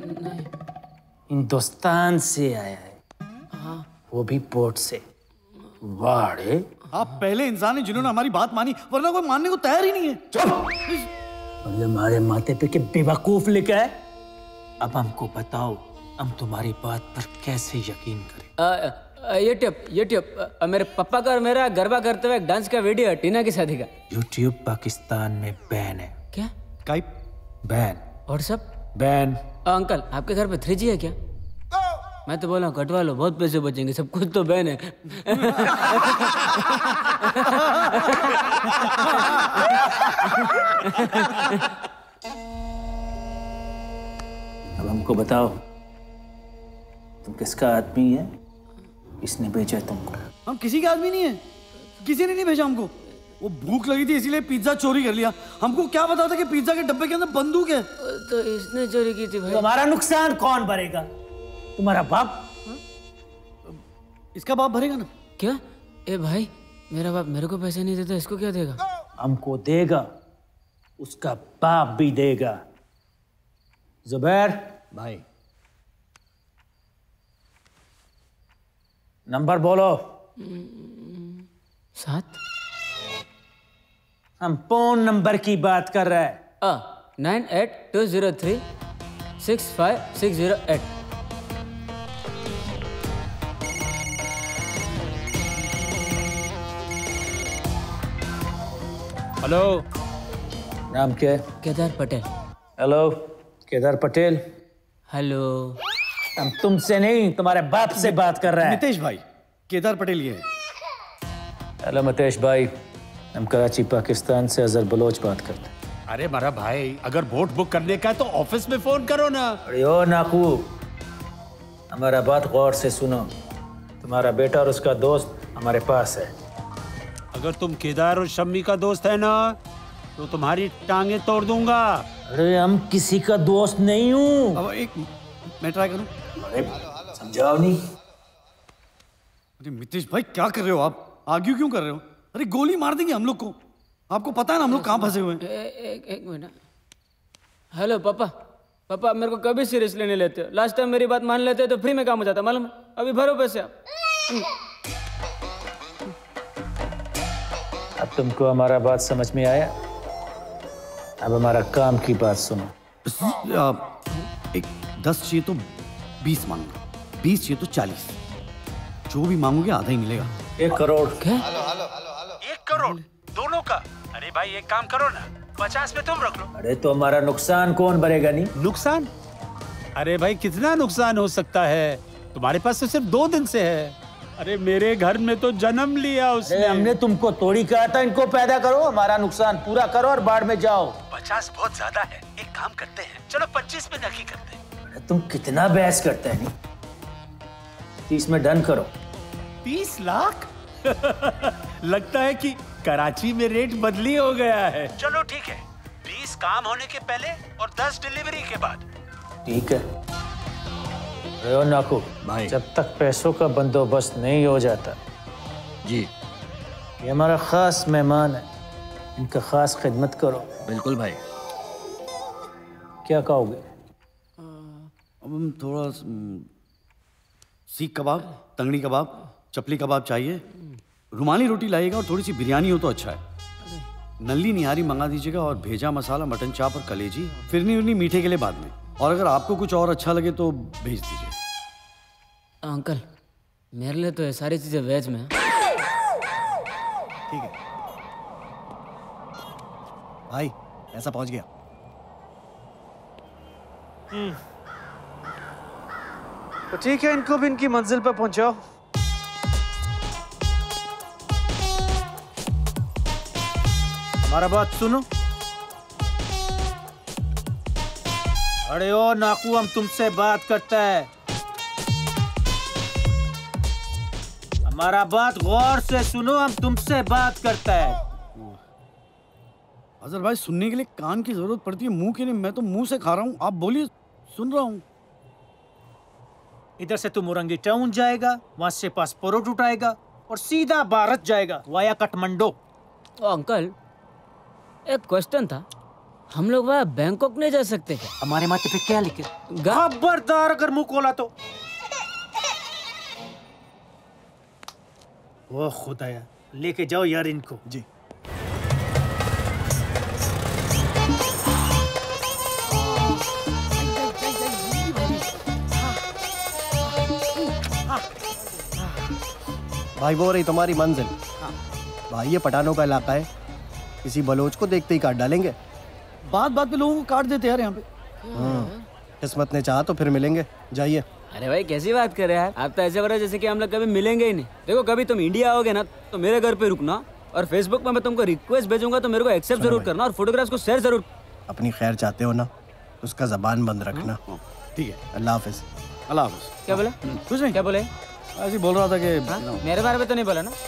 हिंदुस्तान से आया है। हाँ। वो भी पोर्ट से। वाड़े, आप पहले इंसान हैं जिन्होंने हमारी बात मानी, वरना कोई मानने को तैयार ही नहीं है। चुप! और ये हमारे माथे पे के बेवकूफ लिखा है। अब हमको बताओ, हम तुम्हारी बात पर कैसे यकीन करें? ये टिप मेरे पापा का और मेरा गरबा करते हुए डांस का वीडियो है टीना की शादी का। यूट्यूब पाकिस्तान में बैन है। क्या? Skype ban. WhatsApp ban. Uncle आपके घर पे 3G है क्या? मैं तो बोला कटवा लो, बहुत पैसे बचेंगे, सब कुछ तो बैन है। अब हमको बताओ, तुम किसका आदमी है? किसने भेजा तुमको? हम किसी के आदमी नहीं है, किसी ने नहीं भेजा हमको। वो भूख लगी थी इसीलिए पिज्जा चोरी कर लिया। हमको क्या पता था कि पिज्जा के डब्बे के अंदर बंदूक है। तो इसने चोरी की थी भाई। तुम्हारा नुकसान कौन भरेगा? तुम्हारा बाप? इसका बाप भरेगा ना। क्या? ए भाई, मेरा बाप मेरे को पैसे नहीं देता, इसको क्या देगा? हमको देगा, उसका बाप भी देगा। जुबैर भाई नंबर बोलो। 7 हम फोन नंबर की बात कर रहे हैं। 98203 65608। हेलो, नाम क्या है? केदार पटेल। हेलो केदार पटेल। हेलो। हम तुमसे नहीं तुम्हारे बाप से बात कर रहे हैं। मितेश भाई, केदार पटेल ये है। हेलो मितेश भाई, हम कराची पाकिस्तान से अजहर बलोच बात करते हैं। अरे मेरा भाई, अगर बोट बुक करने का है तो ऑफिस में फोन करो ना। अरे ओ नाकू, हमारा बात गौर से सुनो। तुम्हारा बेटा और उसका दोस्त हमारे पास है। अगर तुम केदार और शम्मी का दोस्त है ना, तो तुम्हारी टांगे तोड़ दूंगा। अरे हम किसी का दोस्त नहीं हूँ। अब एक मैं ट्राई करूँ। अरे समझाओ नहीं। अरे मितेश भाई क्या कर रहे हो आप? आर्ग्यू क्यों कर रहे हो? अरे गोली मार देंगे हम लोग को। आपको पता है ना हम लोग कहाँ फंसे हुए हैं। एक मिनट। हेलो पापा। पापा मेरे को कभी सीरियसली नहीं लेते हो। लास्ट टाइम मेरी बात मान लेते तो फ्री में काम हो जाता, मालूम है? अभी भरो पैसे आप। अब तुमको हमारा बात समझ में आया? अब हमारा काम की बात सुनो। एक 10 चाहिए तो 20 मांगूंगा, 20 चाहिए तो 40। जो भी मांगोगे आधा ही मिलेगा। 1 करोड़। क्या? 1 करोड़ दोनों का? अरे भाई एक काम करो ना, 50 में तुम रख लो। अरे तो हमारा नुकसान कौन भरेगा? नहीं नुकसान? अरे भाई कितना नुकसान हो सकता है? तुम्हारे पास तो सिर्फ 2 दिन से है। अरे मेरे घर में तो जन्म लिया उसने। अरे हमने तुमको थोड़ी कहा था इनको पैदा करो। हमारा नुकसान पूरा करो और बाढ़ में जाओ। 50 बहुत ज्यादा है, एक काम करते हैं, चलो 25 में नक्की करते हैं। अरे तुम कितना बहस करते हैं? नहीं 30 में डन करो। 30 लाख? लगता है कि कराची में रेट बदली हो गया है। चलो ठीक है, 20 काम होने के पहले और 10 डिलीवरी के बाद। ठीक है। अरे नाकू भाई, जब तक पैसों का बंदोबस्त नहीं हो जाता जी, ये हमारा खास मेहमान है, इनका खास खिदमत करो। बिल्कुल भाई। क्या कहोगे? अब हम थोड़ा सीख कबाब, तंगड़ी कबाब, चपली कबाब चाहिए। रुमाली रोटी लाइएगा और थोड़ी सी बिरयानी हो तो अच्छा है। नल्ली निहारी मंगा दीजिएगा और भेजा मसाला, मटन चाप और कलेजी। फिरनी उरनी मीठे के लिए बाद में। और अगर आपको कुछ और अच्छा लगे तो भेज दीजिए। अंकल मेरे लिए तो ये सारी चीजें वेज में है। ठीक है भाई, ऐसा पहुंच गया। तो ठीक है, इनको भी इनकी मंजिल पर पहुंचाओ। हमारा बात सुनो। अरे ओ नाकू, हम तुमसे बात करता है। हमारा बात गौर से सुनो, हम तुमसे बात करता है। अजहर भाई, सुनने के लिए कान की जरूरत पड़ती है, मुंह की नहीं। मैं तो मुंह से खा रहा हूँ, आप बोलिए, सुन रहा हूँ। इधर से तू मुरंगी टाउन जाएगा, वहां से पासपोर्ट उठाएगा और सीधा भारत जाएगा वाया काठमांडू। ओ अंकल, एक क्वेश्चन था, हम लोग वहाँ बैंकॉक नहीं जा सकते क्या? हमारे माथे पे क्या लिखे? खबरदार अगर मुंह खोला तो। वो खुदाया, लेके जाओ यार इनको। जी। भाई वो रही तुम्हारी मंजिल। भाई ये पठानों का इलाका है, किसी बलोच को देखते ही काट डालेंगे। बात बात पे लोगों को काट देते हैं यार यहाँ पे। किस्मत ने चाहा तो फिर मिलेंगे, जाइए। अरे भाई कैसी बात कर रहे हैं आप? तो ऐसे बोल रहे जैसे कि हम लोग कभी मिलेंगे ही नहीं। देखो कभी तुम इंडिया आओगे ना तो मेरे घर पे रुकना, और फेसबुक पे मैं तुमको रिक्वेस्ट भेजूंगा तो मेरे को एक्सेप्ट जरूर करना, और फोटोग्राफ्स को शेयर जरूर। अपनी खैर चाहते हो ना, उसका जबान बंद रखना। ठीक है, अल्लाह हाफिज। अल्लाह हाफिज। क्या बोला? कुछ नहीं। क्या बोले? ऐसे ही बोल रहा था कि मेरे बारे में तो नहीं बोला ना।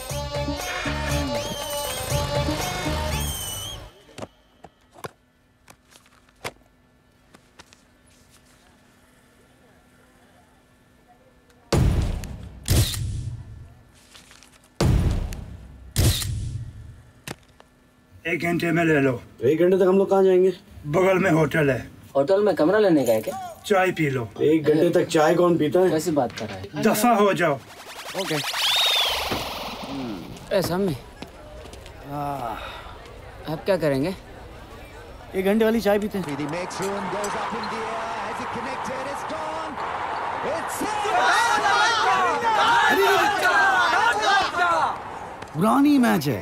एक घंटे में ले लो। 1 घंटे तक हम लोग कहाँ जाएंगे? बगल में होटल है। होटल में कमरा लेने का है क्या? चाय पी लो। 1 घंटे तक चाय कौन पीता है? कैसी बात कर रहा है? दफा हो जाओ। ओके। ऐसा में आप क्या करेंगे? 1 घंटे वाली चाय पीते हैं। पुरानी मैच है।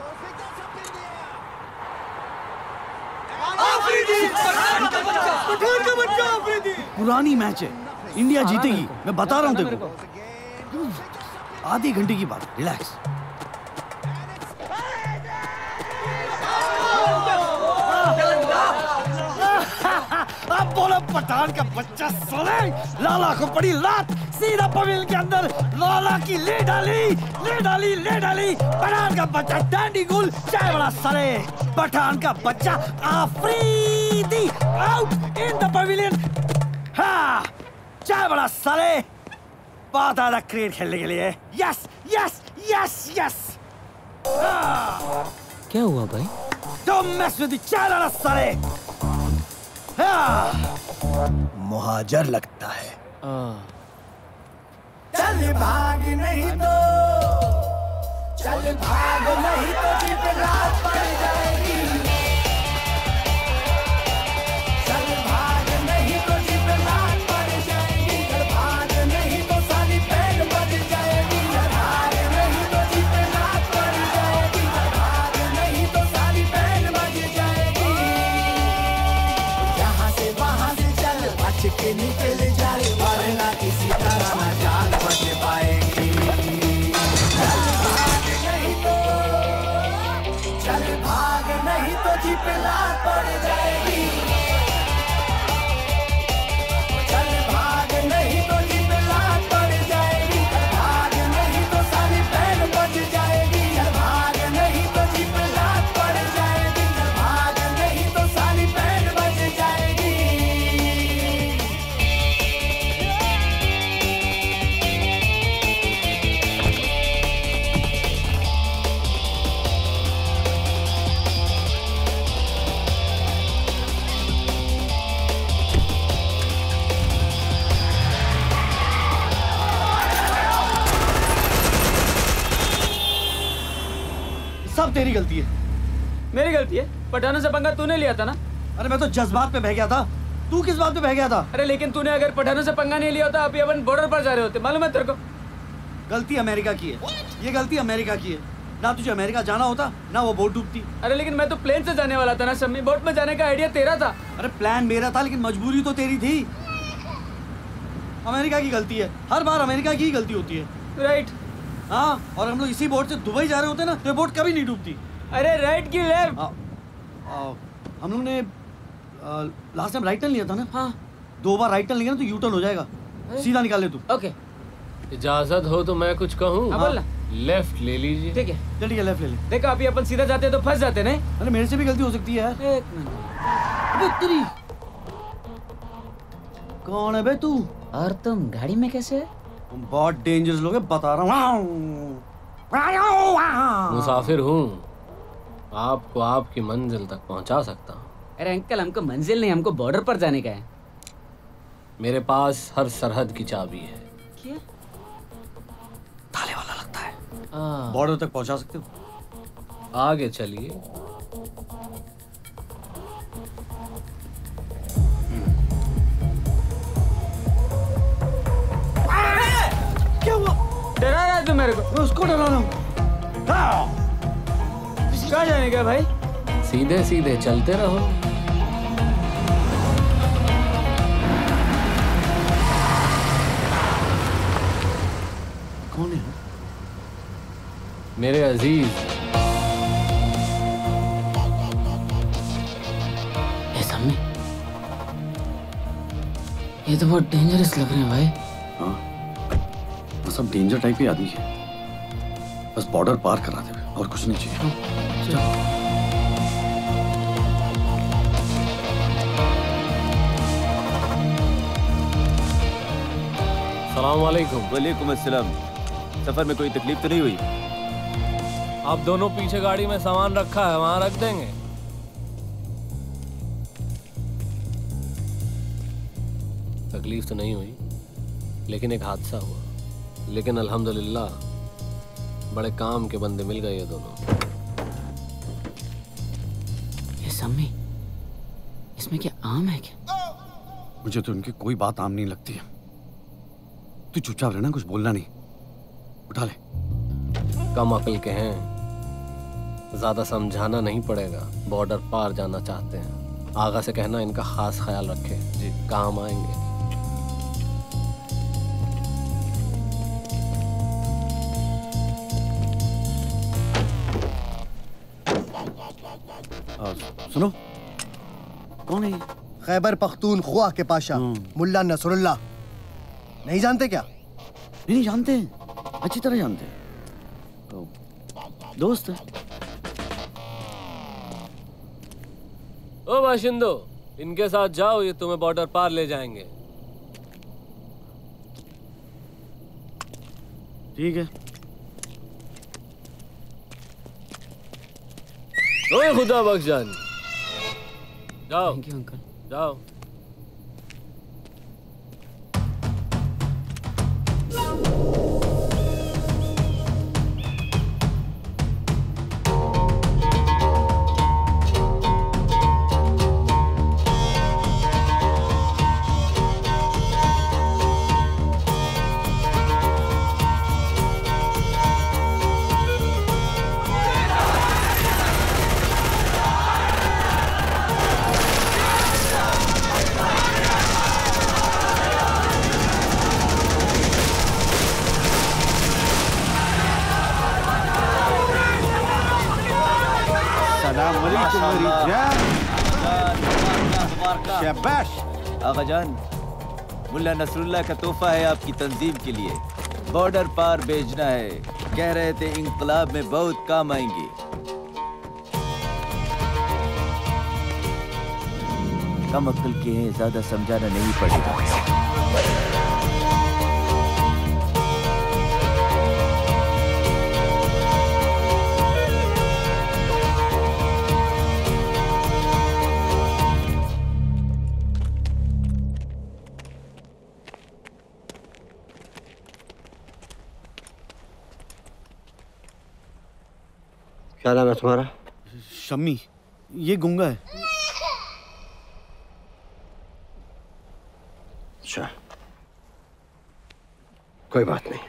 पुरानी मैच है, इंडिया जीतेगी, मैं बता रहा हूँ तेरे को। आधे घंटे की बात, रिलैक्स। अब बोलो पठान का बच्चा सोने, लाला को पड़ी लात, सीधा पवेल के अंदर लाला की ले डाली। पठान का बच्चा डैंडी गुल, चाय बड़ा सरे। पठान का बच्चा Afridi out in the pavilion. हाँ, चाय बड़ा सरे। बात आधा क्रिकेट खेलने के लिए। यस। क्या हुआ भाई? Don't mess with the चाय बड़ा सरे। मुहाजर लगता है। चल भाग नहीं तो जीप रात पड़ जाएगी। चल भाग नहीं तो जीप रात पड़ जाएगी। चल भाग नहीं तो सारी पैर बज जाएगी। चल भाग नहीं तो जीप रात पड़ जाएगी। चल भाग नहीं तो सारी पैर बज जाएगी। यहाँ से वहाँ से चल बच के निकल जाए, वरना किसी तरह न जान बच पाएगी। चल भाग नहीं तो जीप रात पड़ जाएगी। चल भाग नहीं तो जीप रात पड़ जाएगी। चल भाग नहीं तो सारी पैर बच जाएगी। चल भाग नहीं तो जीप रात पड़ जाएगी। चल भाग नहीं तो सारी पैर बच जाएगी। सब तेरी गलती है। मेरी गलती है? पठानों से पंगा तूने लिया था ना? अरे मैं तो जज्बात पे बह गया था। तू किस बात पे बह गया था? अरे लेकिन तूने अगर पठानों से पंगा नहीं लिया होता, अभी अपन बॉर्डर पर जा रहे होते, मालूम है तेरे को? गलती अमेरिका की है। ये गलती अमेरिका की है। ना तुझे अमेरिका जाना होता, ना वो बोट डूबती। अरे लेकिन मैं तो प्लेन से जाने वाला था ना शम्मी, बोट में जाने का आइडिया तेरा था। अरे प्लान मेरा था, लेकिन मजबूरी तो तेरी थी। अमेरिका की गलती है, हर बार अमेरिका की ही गलती होती है। राइट। हाँ, और हम लोग इसी बोट से दुबई जा रहे होते ना, तो ये बोट कभी नहीं डूबती। अरे राइट की लेफ्ट? हम लोग ने लास्ट टाइम राइट टर्न लिया था ना। हाँ, 2 बार राइट टर्न लेंगे ना तो यू टर्न हो जाएगा। सीधा निकाल ले तू। ओके। इजाजत हो तो मैं कुछ कहूँ? हाँ, बोल। लेफ्ट ले लीजिए। ठीक है, चल ठीक है, लेफ्ट ले ले। देखो अभी अपन सीधा जाते तो फंस जाते नहीं? अरे मेरे से भी गलती हो सकती है यार। एक मिनट। अबे तेरी कौन है बे तू? और तुम गाड़ी में कैसे? तुम बहुत डेंजरस लोग हैं, बता रहा हूँ। मुसाफिर हूँ, आपको आपकी मंजिल तक पहुँचा सकता हूँ। अरे अंकल, हमको मंजिल नहीं, हमको बॉर्डर पर जाने का है। मेरे पास हर सरहद की चाबी है। क्या? ताले वाला लगता है। बॉर्डर तक पहुँचा सकते हो। आगे चलिए। क्या हुआ? डरा रहा है तू मेरे को? मैं उसको डरा रहा हूँ। कहाँ जाने का भाई? सीधे सीधे चलते रहो। कौन है? मेरे अजीज। सामने ये तो बहुत डेंजरस लग रहे हैं भाई। हाँ, वो सब डेंजर टाइप के आदमी है। बस बॉर्डर पार करा दे और कुछ नहीं चाहिए। सलाम वालेकुम। वालेकुम अस्सलाम। सफर में कोई तकलीफ तो नहीं हुई? आप दोनों पीछे गाड़ी में सामान रखा है, वहां रख देंगे। तकलीफ तो नहीं हुई, लेकिन एक हादसा हुआ। लेकिन अल्हम्दुलिल्लाह बड़े काम के बंदे मिल गए ये दोनों। ये सम्मी, इसमें क्या आम है क्या? मुझे तो उनकी कोई बात आम नहीं लगती है। तू चुपचाप रहना, कुछ बोलना नहीं। उठा ले। कम अकल के हैं, ज्यादा समझाना नहीं पड़ेगा। बॉर्डर पार जाना चाहते हैं, आगा से कहना इनका खास ख्याल रखे जी, काम आएंगे। सुनो, कौन है? खैबर पख्तूनख्वा के पाशा मुल्ला नसरुल्लाह। नहीं जानते क्या? नहीं जानते, अच्छी तरह जानते हैं। तो दोस्त है। ओ बाशिंदो, इनके साथ जाओ, ये तुम्हें बॉर्डर पार ले जाएंगे। ठीक है। ओए खुदा बख्श जान, जाओ अंकल, जाओ। शाबाश आगा जान, मुल्ला नसरुल्लाह का तोहफा है आपकी तंजीम के लिए। बॉर्डर पार भेजना है, कह रहे थे इंकलाब में बहुत काम आएंगे। कम अक्ल के हैं, ज्यादा समझाना नहीं पड़ेगा। क्या नाम है तुम्हारा? शम्मी। ये गूंगा है। अच्छा, कोई बात नहीं।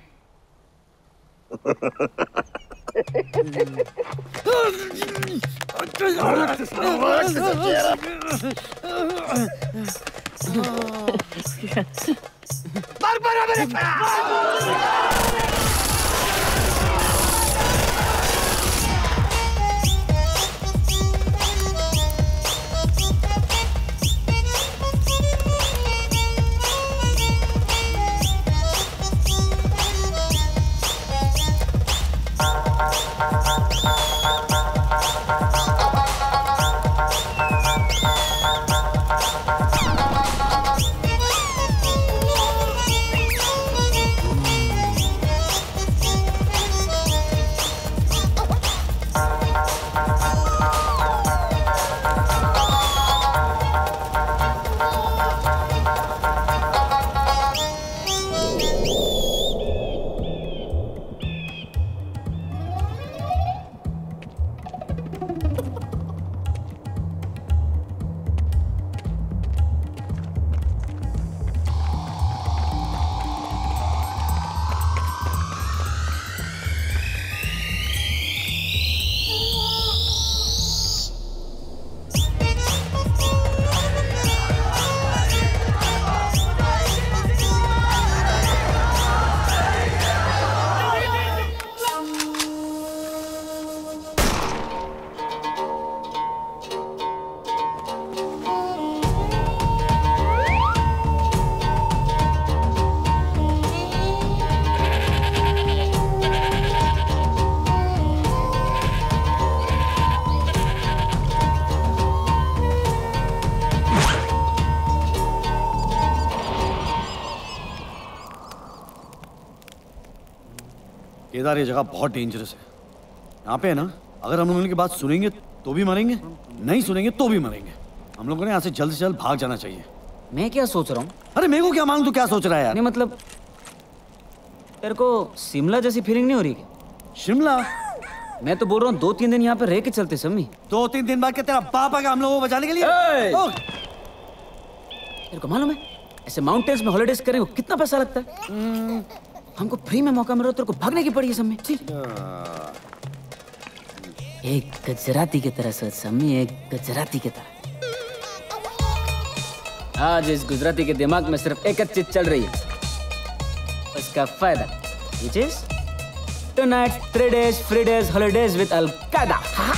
केदार, ये जगह बहुत डेंजरस है। यहाँ पे है ना, अगर हम लोग उनकी बात सुनेंगे तो भी मरेंगे, नहीं सुनेंगे तो भी मरेंगे। हम लोगों ने यहाँ से जल्द भाग जाना चाहिए। मैं क्या सोच रहा हूँ? अरे मेरे को क्या मालूम तू क्या सोच रहा है यार? नहीं मतलब तेरे को शिमला जैसी फीलिंग नहीं हो रही क्या? शिमला? मैं तो बोल रहा हूँ 2-3 दिन यहाँ पे रह के चलते सम्मी। 2-3 दिन बाद क्या तेरा बाप आएगा हम लोगों को बचाने के लिए? तेरे को मालूम है ऐसे माउंटेन्स में हॉलिडेज करें कितना पैसा लगता है? हमको फ्री में मौका मिल रहा है, तेरे को भागने की पड़ी है सम्मी। एक गुजराती की तरह सोच सम्मी, एक गुजराती की तरह। आज इस गुजराती के दिमाग में सिर्फ एक चीज चल रही है, उसका फायदा, which is tonight 3 days free days holidays with Al-Qaeda.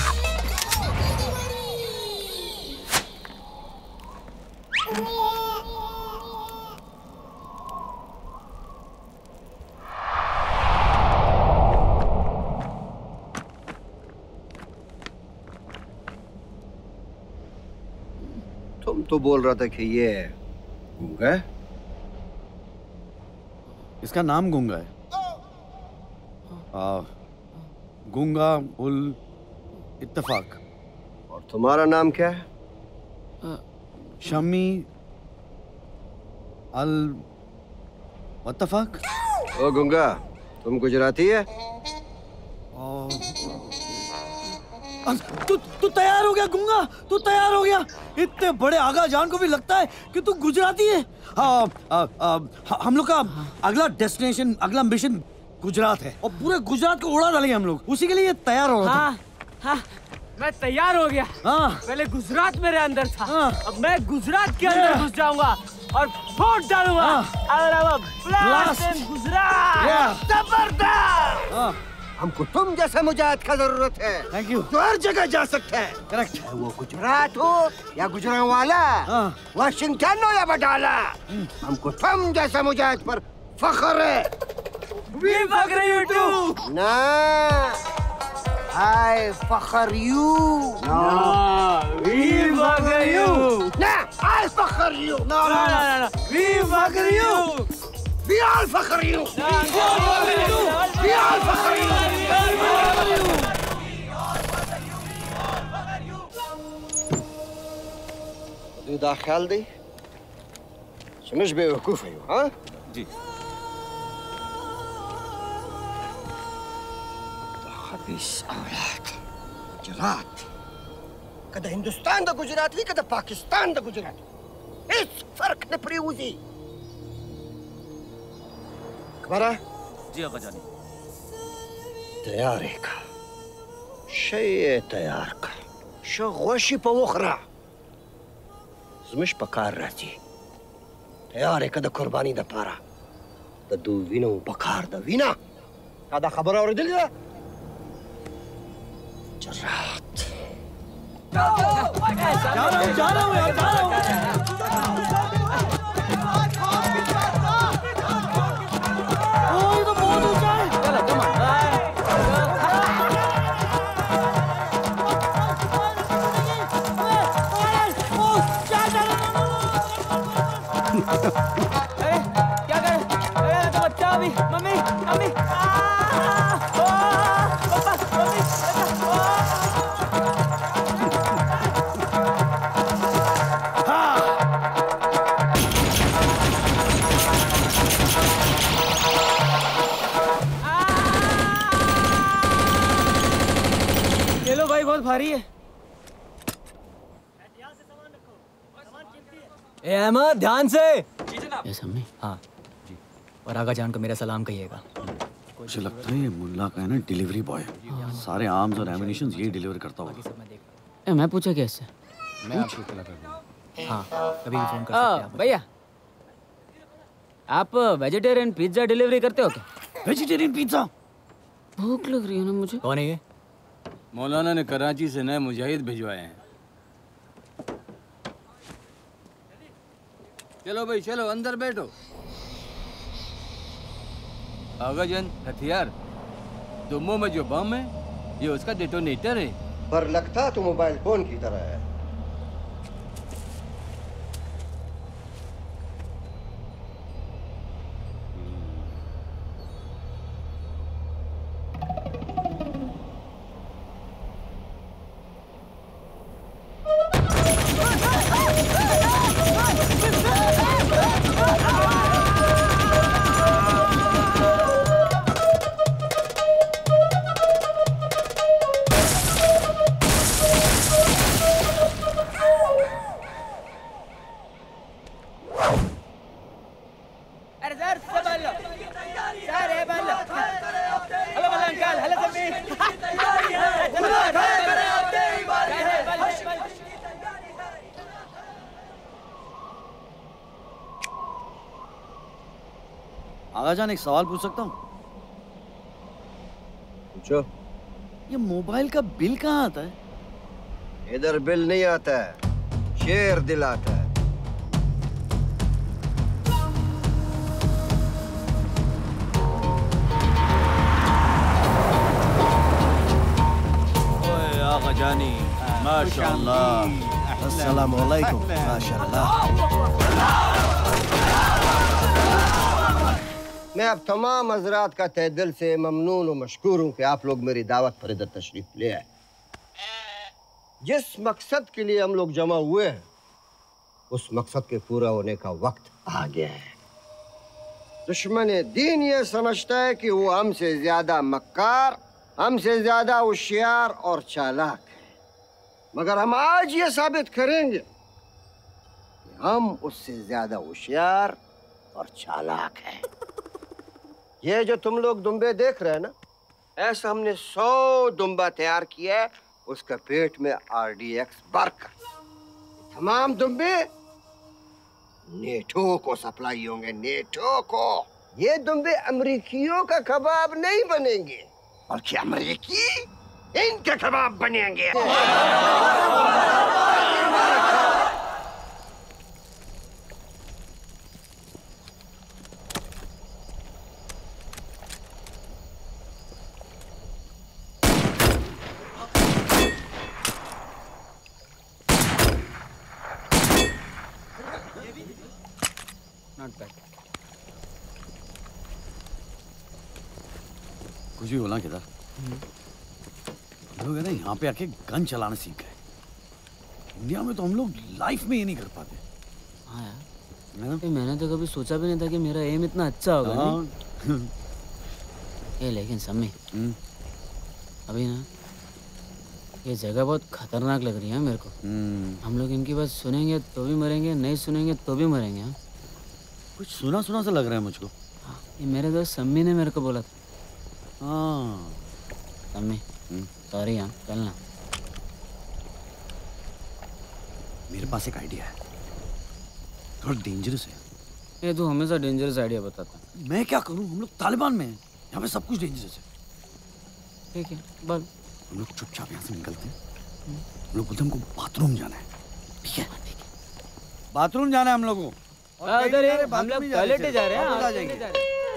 तुम तो बोल रहा था कि ये गूंगा है? इसका नाम गूंगा है। गूंगा उल इत्तेफाक। और तुम्हारा नाम क्या है? शमी अल वत्तफाक। ओ गूंगा, तुम गुजराती है? तू तैयार हो गया गूंगा? तू तैयार हो गया? इतने बड़े आगा जान को भी लगता है कि तू गुजराती है। हम लोग का अगला डेस्टिनेशन, अगला मिशन गुजरात है और पूरे गुजरात को उड़ा डालेंगे हम लोग। उसी के लिए तैयार हो रहा था। हाँ, मैं तैयार हो गया। पहले गुजरात मेरे अंदर था, अब मैं गुजरात के अंदर घुस जाऊंगा और फोड़ डालूंगा। Blast in Gujarat. जबरदस्त। हमको तुम जैसे मुजाहिद का जरूरत है। Thank you. तो हर जगह जा सकते हैं। करेक्ट। वो गुजरात हो या गुजरांवाला, वाशिंगटन हो या बटाला, हमको तुम जैसा मुजाहिद पर फख्र है। We fuck you too. ना, I fuck you. No, we fuck you. ना, I fuck you. No, we fuck you. We all fuck you. We all fuck you. तू दा ख्याल दे समझ बेवकूफ है हाँ जी खबीस औलाद गुजरात कदा हिंदुस्तान दा गुजरात भी कदा पाकिस्तान दा गुजरात इस फर्क ने प्रियूजी कबारा जी आका जानी तैयार है का شيء تيار کا شو غوشي په وخرا زمش پکار راځي تیار کده قرباني د پاره د دو وینو پکار د وینا دا خبر اوریدلې ده جرات जा रहा हूँ यार, जा रहा हूँ। ये तो बहुत ऊंचा है। चलो कम ऑन। अरे क्या कर? अरे तो बच्चा अभी मम्मी मम्मी पापा मम्मी ये लो भाई बहुत भारी है। ए अहमद ध्यान से। यस अम्मी। हाँ जी। और आगा जान को मेरा सलाम कहिएगा। मुझे लगता है ये मुल्ला का है ना डिलीवरी बॉय। सारे आर्म्स और एमिनेशंस यही डिलीवर करता होगा। मैं पूछा क्या इससे? मैं आपको इत्तला कर दूंगा। हाँ कभी भी फोन कर सकते हैं भैया आप वेजिटेरियन पिज्जा डिलीवरी करते हो क्या? Vegetarian pizza? भूख लग रही है ना मुझे। कौन है ये? मौलाना ने कराची से नए मुजाहिद भिजवाए हैं। चलो भाई चलो अंदर बैठो। आगा जान हथियार दुम्मों में जो बम है ये उसका डेटोनेटर है। पर लगता तो मोबाइल फोन की तरह है। आगा जान एक सवाल पूछ सकता हूँ? पूछो। ये मोबाइल का बिल कहाँ आता है? इधर बिल नहीं आता है, शेर दिल आता है। ओए आगा जानी, माशाअल्लाह। अस्सलाम वालेकुम। माशाअल्लाह। मैं अब तमाम हजरात का तहे दिल से ममनून और मशकूर हूँ कि आप लोग मेरी दावत पर इधर तशरीफ ले आए। जिस मकसद के लिए हम लोग जमा हुए हैं, उस मकसद के पूरा होने का वक्त आ गया है। दुश्मन दीन ये समझता है कि वो हमसे ज्यादा मक्कार, हमसे ज्यादा होशियार और चालाक है, मगर हम आज ये साबित करेंगे कि हम उससे ज्यादा होशियार और चालाक हैं। ये जो तुम लोग दुम्बे देख रहे हैं ना, ऐसा हमने 100 दुम्बा तैयार किया है, उसका पेट में RDX भरकर। तमाम दुम्बे नेटो को सप्लाई होंगे, नेटो को। ये दुम्बे अमरीकियों का कबाब नहीं बनेंगे, बल्कि अमरीकी इनके कबाब बनेंगे। Not bad. कुछ भी बोला किधर? हम लोग है ना यहाँ पे आके गन चलाना सीख गए। इंडिया में तो हम लोग लाइफ में ये नहीं कर पाते। हाँ यार, मैंने तो कभी सोचा भी नहीं था कि मेरा एम इतना अच्छा होगा। हाँ। ये लेकिन सम्मी, अभी ना ये जगह बहुत खतरनाक लग रही है मेरे को। हम लोग इनकी बात सुनेंगे तो भी मरेंगे, नहीं सुनेंगे तो भी मरेंगे। हाँ? कुछ सुना सुना सा लग रहा है मुझको। ये मेरे दोस्त सम्मी ने मेरे को बोला था। हाँ सम्मी, सॉरी। हाँ, चलना। मेरे पास एक आइडिया है, थोड़ा डेंजरस है। ये तू हमेशा डेंजरस आइडिया बताता। मैं क्या करूं? हम लोग तालिबान में हैं, यहाँ पे सब कुछ डेंजरस है। ठीक है, बोल। हम लोग चुपचाप यहाँ से निकलते हैं। हम लोग बोलते हमको बाथरूम जाना है, ठीक है? बाथरूम जाना है हम लोगों को। इधर हम लोग टॉयलेट जा रहे हैं। आ जाएंगे।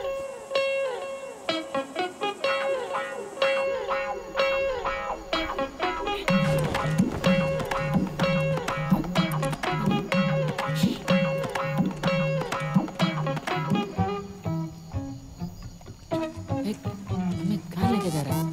कहाँ लेके जा रहा है?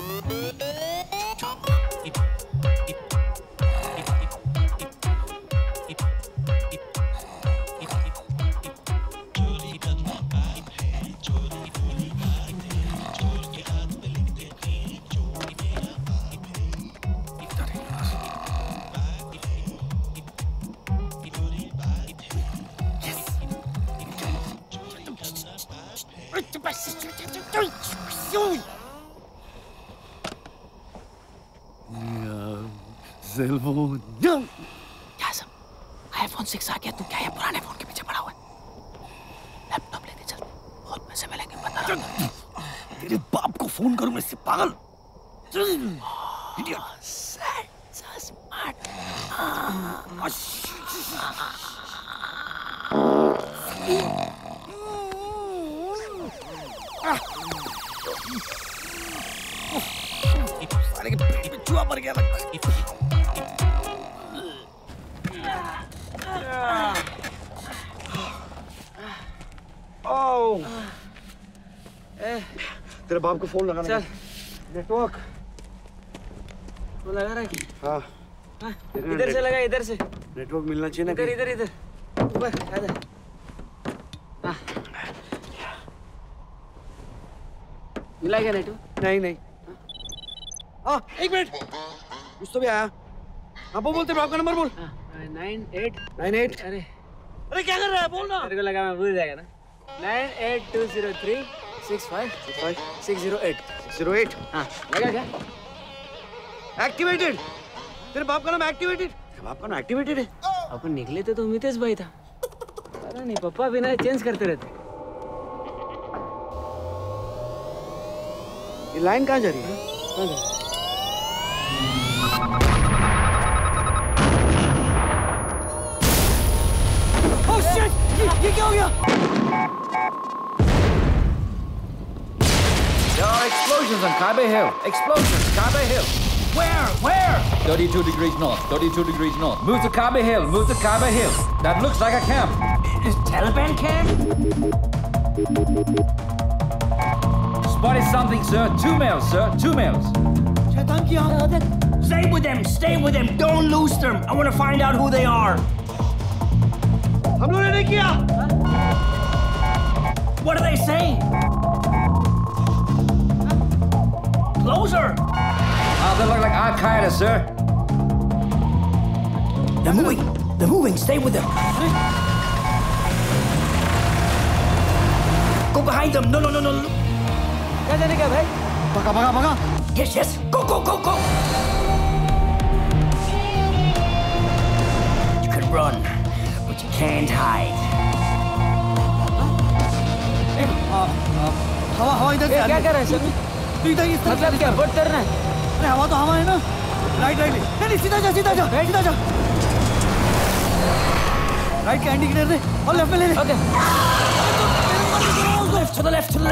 iPhone 6 आ गया, तू क्या ये पुराने फोन के पीछे पड़ा हुआ है? लैपटॉप लेके चलते, बहुत पैसे मिलेंगे, बता रहा। तेरे बाप को फोन करूं मैं, इससे पागल। साले के पेट में चूहा मर गया लगता है। तेरे बाप को फोन लगाना। चल। नेटवर्क वो लगा रहा है। हाँ। इधर से लगा, इधर से। नेटवर्क मिलना चाहिए ना। इधर इधर इधर ऊपर इधर। हाँ, मिला क्या नेटवर्क? नहीं नहीं। हाँ, एक मिनट, कुछ तो भी आया। हाँ, वो बोलते आपका नंबर बोल। 98। अरे क्या कर रहा है, बोल ना। मेरे को लगा मैं भूल जाएगा ना। 98203 65608। 08। हाँ, लगा क्या? एक्टिवेटेड। तेरे बाप का नाम एक्टिवेटेड। तेरे बाप का नाम एक्टिवेटेड है। अपन निकले थे तो मितेश भाई था। पता नहीं पापा बिना चेंज करते रहते। ये लाइन कहाँ जा रही है? Oh shit! ये क्या हो गया? There are explosions on Kabe Hill. Explosions, Kabe Hill. Where? 32 degrees north, 32 degrees north. Move to Kabe Hill, move to Kabe Hill. That looks like a camp. Is Taliban camp? Spotted something, sir. 2 males, sir. 2 males. शैतान की आदत. Stay with them. Stay with them. Don't lose them. I want to find out who they are. हम लोगों ने नहीं किया. What are they saying? Closer. They look like Al-Qaeda, sir. They're moving. They're moving. Stay with them. Go behind them. No. क्या जाने क्या भाई? Baka. Yes. Go. You can run, but you can't hide. हवा इधर से क्या कर रहे हैं सर? इधर इस तरफ मतलब क्या बोट करना है? अरे हवा तो हवा है ना? राइट नहीं सीधा जा राइट का इंडिकेटर दे और लेफ्ट में ले okay to the left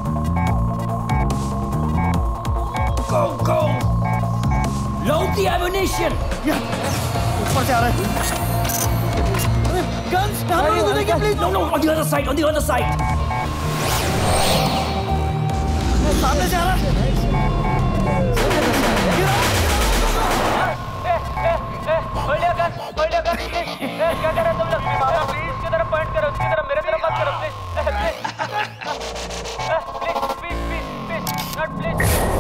go load the ammunition ऊपर से आ रहा है अरे guns तो देखिए please no on the other side सामने से आ रहा है क्या कर रहे तुम लोग? प्लीज की तरफ पॉइंट करो, उसकी तरफ, मेरे तरफ मत करो please not please.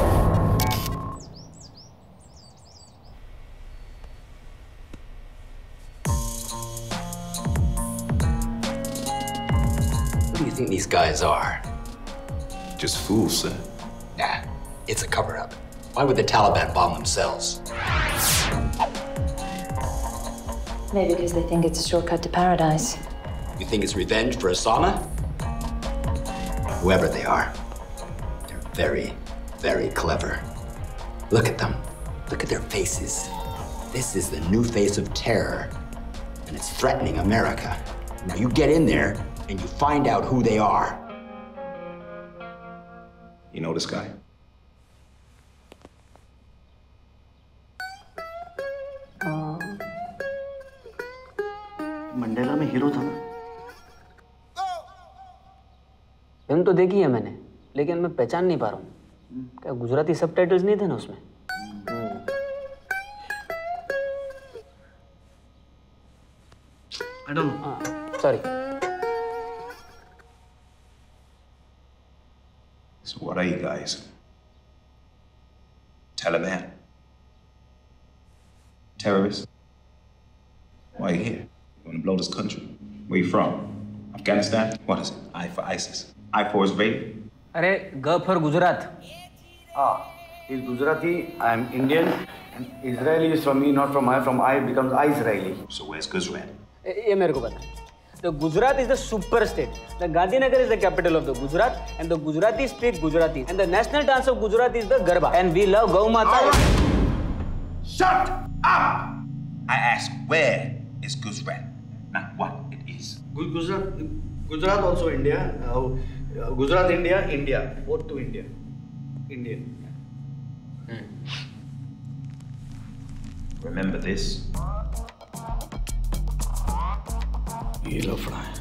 Who do you think these guys are? Just fools, sir. Nah, it's a cover-up. Why would the Taliban bomb themselves? Maybe because they think it's a shortcut to paradise. You think it's revenge for Osama? Whoever they are, they're very, very clever. Look at them. Look at their faces. This is the new face of terror, and it's threatening America. Now you get in there and you find out who they are. You know this guy? Mandela में hero था ना? Film तो देखी है मैंने, लेकिन मैं पहचान नहीं पा रहा हूँ. क्या गुजराती सबटाइटल्स नहीं थे ना उसमें? I don't know. Sorry. So what are you guys? Taliban? Terrorists? Why are you here? You want to blow this country? Where you from? Afghanistan? What is it? I for ISIS. I for Israel? अरे G for Gujarat. He's Gujarati, I am Indian, and Israeli is from me, not from I. From I becomes I-Israeli. So where's Gujarat? ये मेरे को पता है. The Gujarat is the super state. The Gandhinagar is the capital of the Gujarat, and the Gujaratis speak Gujarati. And the national dance of Gujarat is the Garba. And we love Gau Mata. Shut up! I asked where is Gujarat, not what it is. Gujarat also India. Gujarat, India. Both to India. Indian. Remember this. ये लफड़ा है.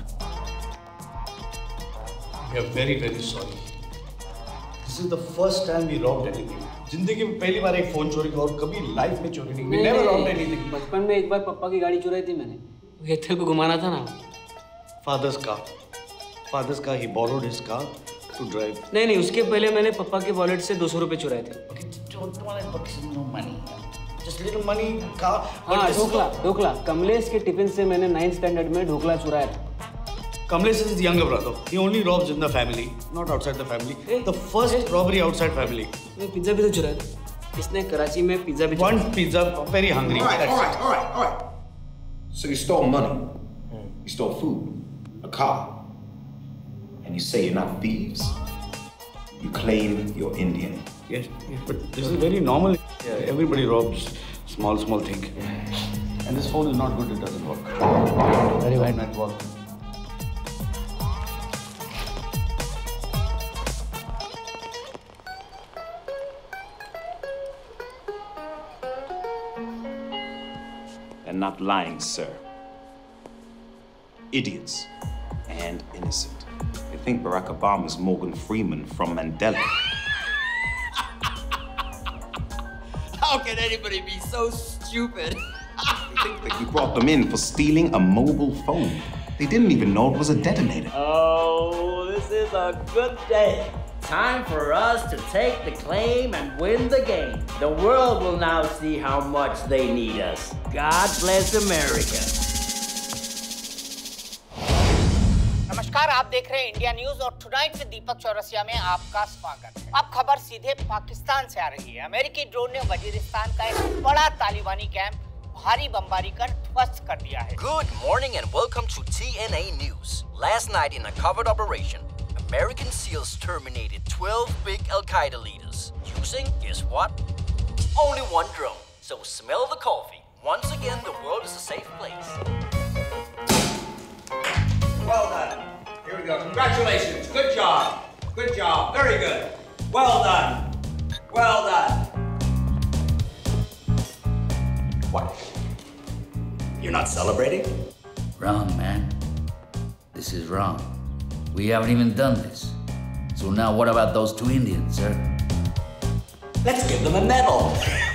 We are very, very sorry. This is the first time we robbed anything. जिंदगी में पहली बार एक phone चोरी और कभी लाइफ में चोरी नहीं. We never robbed anything. बचपन में एक बार पापा की गाड़ी चुराई थी मैंने. हेथल को घुमाना था ना. Father's car. He borrowed his car to drive. नहीं उसके पहले मैंने पापा के वॉलेट से 200 रुपए चुराए थे. Don't no money. Just little money, car. हाँ ढोकला. कमलेश के टिफिन से मैंने 9th स्टैंडर्ड में ढोकला चुराया था. Kamlesh is his younger brother. He only robs in the family, not outside the family. The first robbery outside family. मैं पिज्जा भी तो चुराया था. इसने कराची में पिज्जा भी. One pizza, very hungry. All right. So you stole money. You stole food, a car, and you say you're not thieves. You claim you're Indian. Yes, but this is very normal. Everybody robs small thing. And this phone is not good. It doesn't work. Very well. Network. And not lying, sir. Idiots and innocent. They think Barack Obama's Morgan Freeman from Mandela. How can anybody be so stupid? They think that you brought them in for stealing a mobile phone. They didn't even know it was a detonator. Oh, this is a good day. Time for us to take the claim and win the game. The world will now see how much they need us. God bless America. नमस्कार, आप देख रहे हैं India news और tonight से दीपक चौरसिया में आपका स्वागत है। अब खबर सीधे पाकिस्तान से आ रही है। अमेरिकी ड्रोन ने वजीरिस्तान का एक बड़ा तालिबानी कैंप भारी बमबारी कर ध्वस्त कर दिया है। Good morning and welcome to TNA News. Last night in a covert operation, American SEALs terminated 12 big Al-Qaeda leaders using, guess what? Only one drone. So smell the coffee. Once again, the world is a safe place. Well done. Here we go. Congratulations. Good job. Good job. Very good. Well done. Well done. What? You're not celebrating? Wrong, man. This is wrong. We haven't even done this. So now what about those two Indians, sir? Let's give them a medal.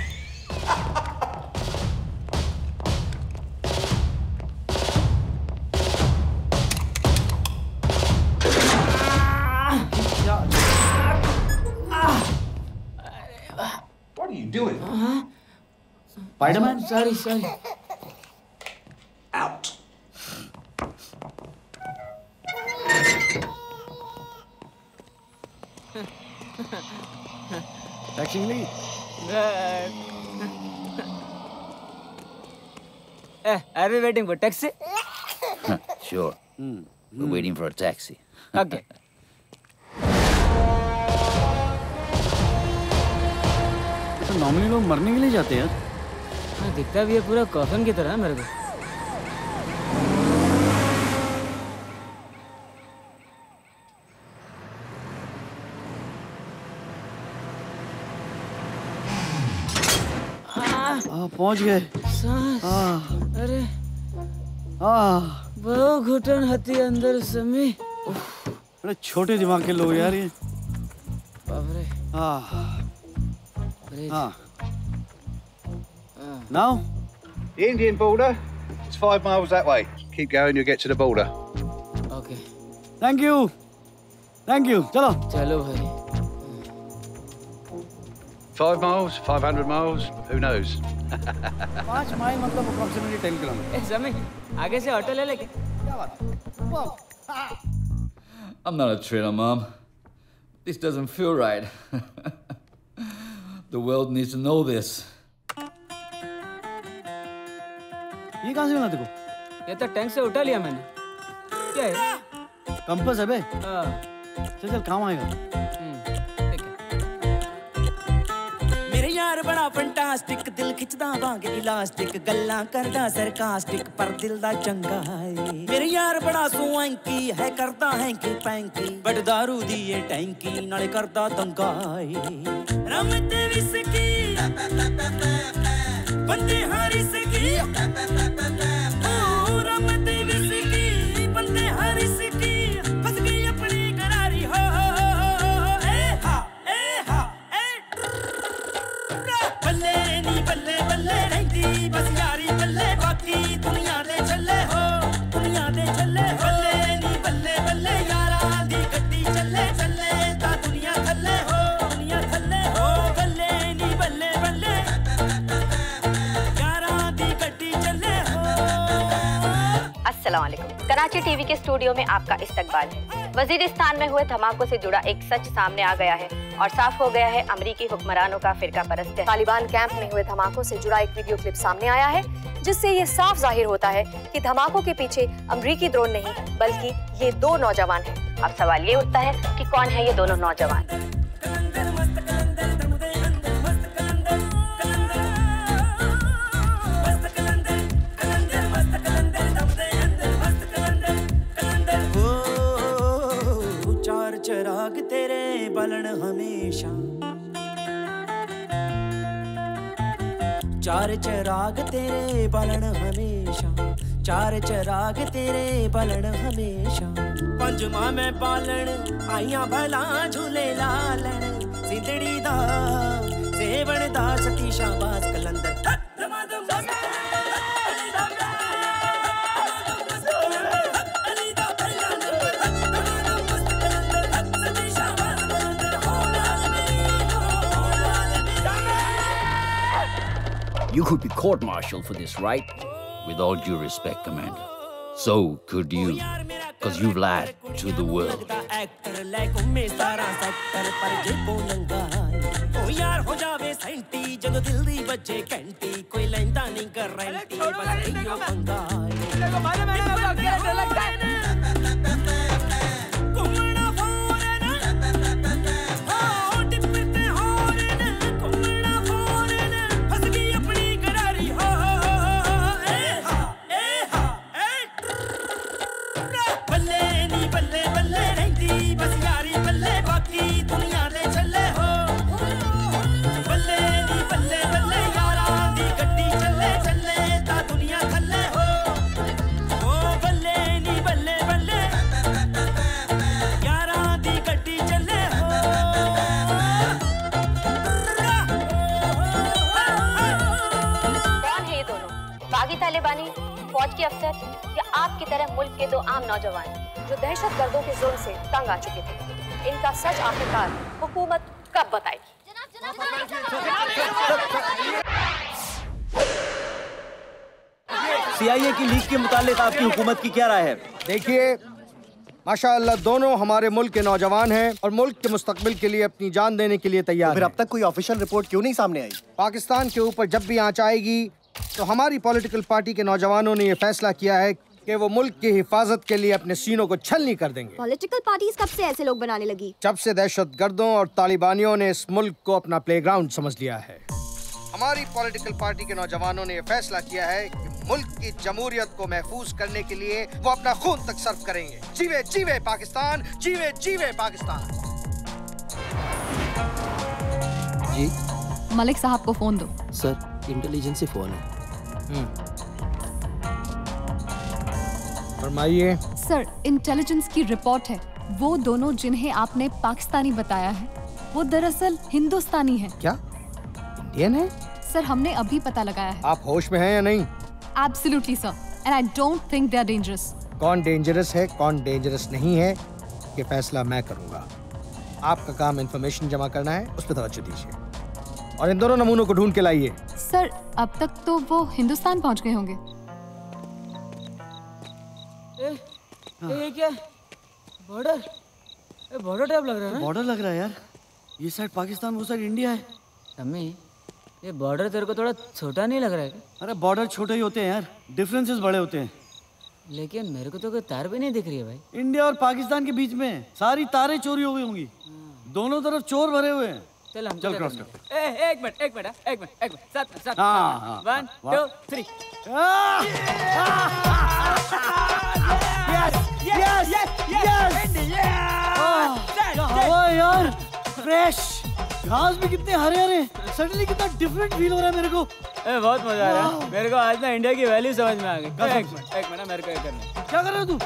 What are you doing? Spider-Man? Sorry. Out. Taxing me? Are we waiting for taxi? Sure. We're waiting for a taxi. Okay. तो normally लोग मरने के लिए जाते हैं यार। हाँ, दिखता भी है पूरा कॉफन की तरह है मेरे को। पहुंच गए। सांस। अरे बहुत घुटन हती अंदर समी। बड़े छोटे दिमाग के लोग यार ये। बाप रे। Now? The Indian border, it's 5 miles that way. Keep going, you'll get to the border. Okay. Thank you. चलो भाई। 5 miles, 500 miles, who knows? 5 mile मतलब approximately 10 किलोमीटर। समी, आगे से ऑटो ले लेके। क्या बात? I'm not a traitor, Mom. This doesn't feel right. The world needs to know this. ये कहाँ से मिला तेको? ये तो टैंक से उठा लिया मैंने। क्या है? कंपास है बे? चल काम आएगा। मेरे यार बड़ा फंटास्टिक दिल खिंचदा वांग इलास्टिक गल्लां करदा सरकास्टिक पर दिल दा चंगा है मेरे यार बड़ा सुआंकी है करदा हैंकी पैंकी बड़ दारू दी ये टैंकी नाले करदा दंगा रमते विस्की बंदे हारी सकी रमते विस्की बंदे हारी सकी फंस गई अपनी करारी हो बल्ले बल्ले रहती बस यारी बल्ले बाकी दुनिया दे चले हो बल्ले बल्ले यारा दी गड्डी चले ता दुनिया थल्ले हो बल्ले नी बल्ले यारा दी गड्डी चले हो। अस्सलाम वालेकुम। कराची टीवी के स्टूडियो में आपका इस्तकबाल है। वजीरिस्तान में हुए धमाकों से जुड़ा एक सच सामने आ गया है और साफ हो गया है अमरीकी हुक्मरानों का फिरका परस्त है। तालिबान कैंप में हुए धमाकों से जुड़ा एक वीडियो क्लिप सामने आया है जिससे ये साफ जाहिर होता है कि धमाकों के पीछे अमरीकी ड्रोन नहीं बल्कि ये 2 नौजवान हैं। अब सवाल ये उठता है कि कौन है ये दोनों नौजवान। चिराग तेरे बलन हमेशा, चार चिराग तेरे बलन हमेशा, चार चिराग तेरे बलन हमेशा। पंजमा में पालन आइया भला झूले लालन, सिंधड़ी दा सेवन दा सती शाबाश कलंदर। You could be court-martialed for this, right? With all due respect, Commander. So could you, because you've lied to the world. फौज के अफसर या आपकी तरह मुल्क के दो आम नौजवान जो दहशतगर्दों के जुल्म से तंग आ चुके थे। इनका सच आखिरकार हुकूमत कब बताएगी? CIA की लीक के मुतालिक आपकी हुकूमत की क्या राय है? देखिए, माशाअल्लाह दोनों हमारे मुल्क के नौजवान हैं और मुल्क के मुस्तकबिल के लिए अपनी जान देने के लिए तैयार हैं। फिर अब तक कोई ऑफिशियल रिपोर्ट क्यों नहीं सामने आई? पाकिस्तान के ऊपर जब भी आंच आएगी तो हमारी पॉलिटिकल पार्टी के नौजवानों ने ये फैसला किया है कि वो मुल्क की हिफाजत के लिए अपने सीनों को छलनी कर देंगे। पॉलिटिकल पार्टीज कब से ऐसे लोग बनाने लगी? जब से दहशतगर्दों और तालिबानियों ने इस मुल्क को अपना प्लेग्राउंड समझ लिया है। हमारी पॉलिटिकल पार्टी के नौजवानों ने ये फैसला किया है कि मुल्क की जमहूरियत को महफूज करने के लिए वो अपना खून तक सर्फ करेंगे। जीवे जीवे पाकिस्तान, जीवे जीवे पाकिस्तान। जी मलिक साहब को फोन दो। सर, इंटेलिजेंस से फोन है। फरमाइए। सर, इंटेलिजेंस की रिपोर्ट है। वो दोनों जिन्हें आपने पाकिस्तानी बताया है वो दरअसल हिंदुस्तानी है। क्या इंडियन है? सर, हमने अभी पता लगाया है। आप होश में हैं या नहीं? Absolutely, sir. And I don't think they are dangerous. कौन डेंजरस है, कौन डेंजरस नहीं है, ये फैसला मैं करूंगा। आपका काम इंफॉर्मेशन जमा करना है, उस पर तवज्जो दीजिए और इन दोनों नमूनों को ढूंढ के लाइए। सर, अब तक तो वो हिंदुस्तान पहुंच गए होंगे। ये क्या? बॉर्डर? बॉर्डर टाइप लग रहा है ना? बॉर्डर लग रहा है यार। ये साइड पाकिस्तान, वो साइड इंडिया है। अम्मी, ये बॉर्डर तेरे को थोड़ा छोटा नहीं लग रहा है? अरे बॉर्डर छोटे ही होते हैं यार, डिफरेंसेस बड़े होते हैं। लेकिन मेरे को तो कोई तार भी नहीं दिख रही है भाई। इंडिया और पाकिस्तान के बीच में सारी तारें चोरी हो गई होंगी। दोनों तरफ चोर भरे हुए हैं। चल हम चल क्रॉस कर। एक मिनट साथ हाँ, 1 2 3। यार फ्रेश घास भी कितने हरे हरे, सडनली कितना डिफरेंट फील हो रहा है मेरे को। बहुत मजा आ रहा है मेरे को। आज ना इंडिया की वैल्यू समझ में आ गई। एक मिनट मेरे को ये करना। क्या कर रहे हो तू?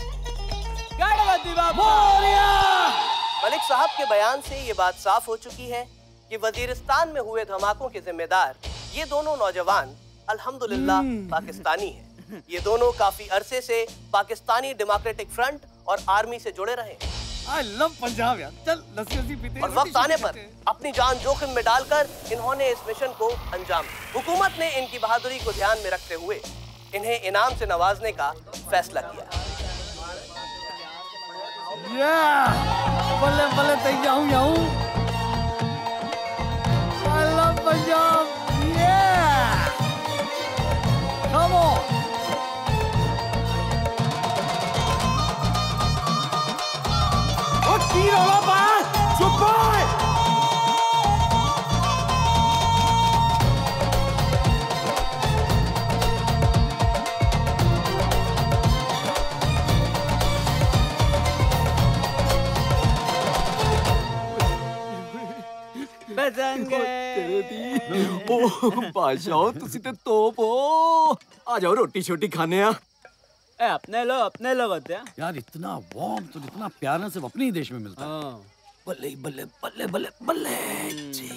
मलिक साहब के बयान से ये बात साफ हो चुकी है कि वजीरिस्तान में हुए धमाकों के जिम्मेदार ये दोनों नौजवान अल्हम्दुलिल्लाह पाकिस्तानी हैं। ये दोनों काफी अरसे से पाकिस्तानी डेमोक्रेटिक फ्रंट और आर्मी से जुड़े रहे। I love पंजाब यार। चल लस्सी पीते हैं। और वक्त आने पर अपनी जान जोखिम में डालकर इन्होंने इस मिशन को अंजाम दिया। हुकूमत ने इनकी बहादुरी को ध्यान में रखते हुए इन्हें इनाम से नवाजने का फैसला किया। बल्ले बल्ले तैयार हूँ। I love Punjab. Come on। Tiro la paz, Chupoy! पहचान गए। ओ बादशाह तुसी ते तोप हो। आ जाओ रोटी छोटी खाने आ। अपने लोग होते हैं यार। इतना वार्म तो इतना प्यार ना सिर्फ अपने ही देश में मिलता है। बल्ले बल्ले बल्ले बल्ले बल्ले जी।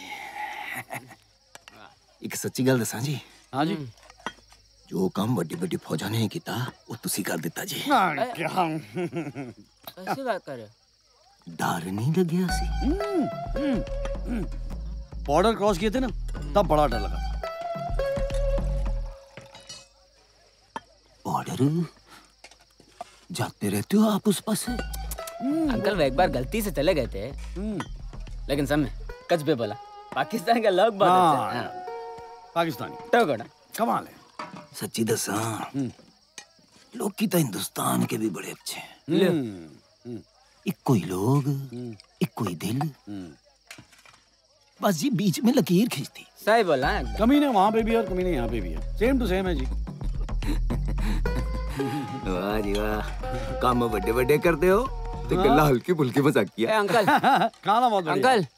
एक सच्ची गल दसा जी। हाँ जी। जो काम बड़ी बड़ी फौजा ने किया वो तुसी कर दिता जी। ऐसी बात करे। डर नहीं लगे बॉर्डर क्रॉस किए थे ना तब बड़ा डर लगा। बॉर्डर जाते रहते हो आप उस पास से? अंकल वो एक बार गलती से चले गए थे, लेकिन समय कच पे बोला पाकिस्तान का लोग बहुत अच्छे हैं। पाकिस्तानी तो कोना कमाल है। सच्ची दसा लोग की तो हिंदुस्तान के भी बड़े अच्छे हैं। एक कोई लोग एक कोई दिल, बस जी बीच में लकीर खींचती। सही बोला है। कमीने वहाँ पे भी है और कमीने यहाँ पे भी है। सेम टू सेम है जी। वाह जी वाह। काम बड़े बड़े करते हो तो गल्ला हल्की फुल्की मजाक किया। अंकल खाना बहुत बढ़िया। अंकल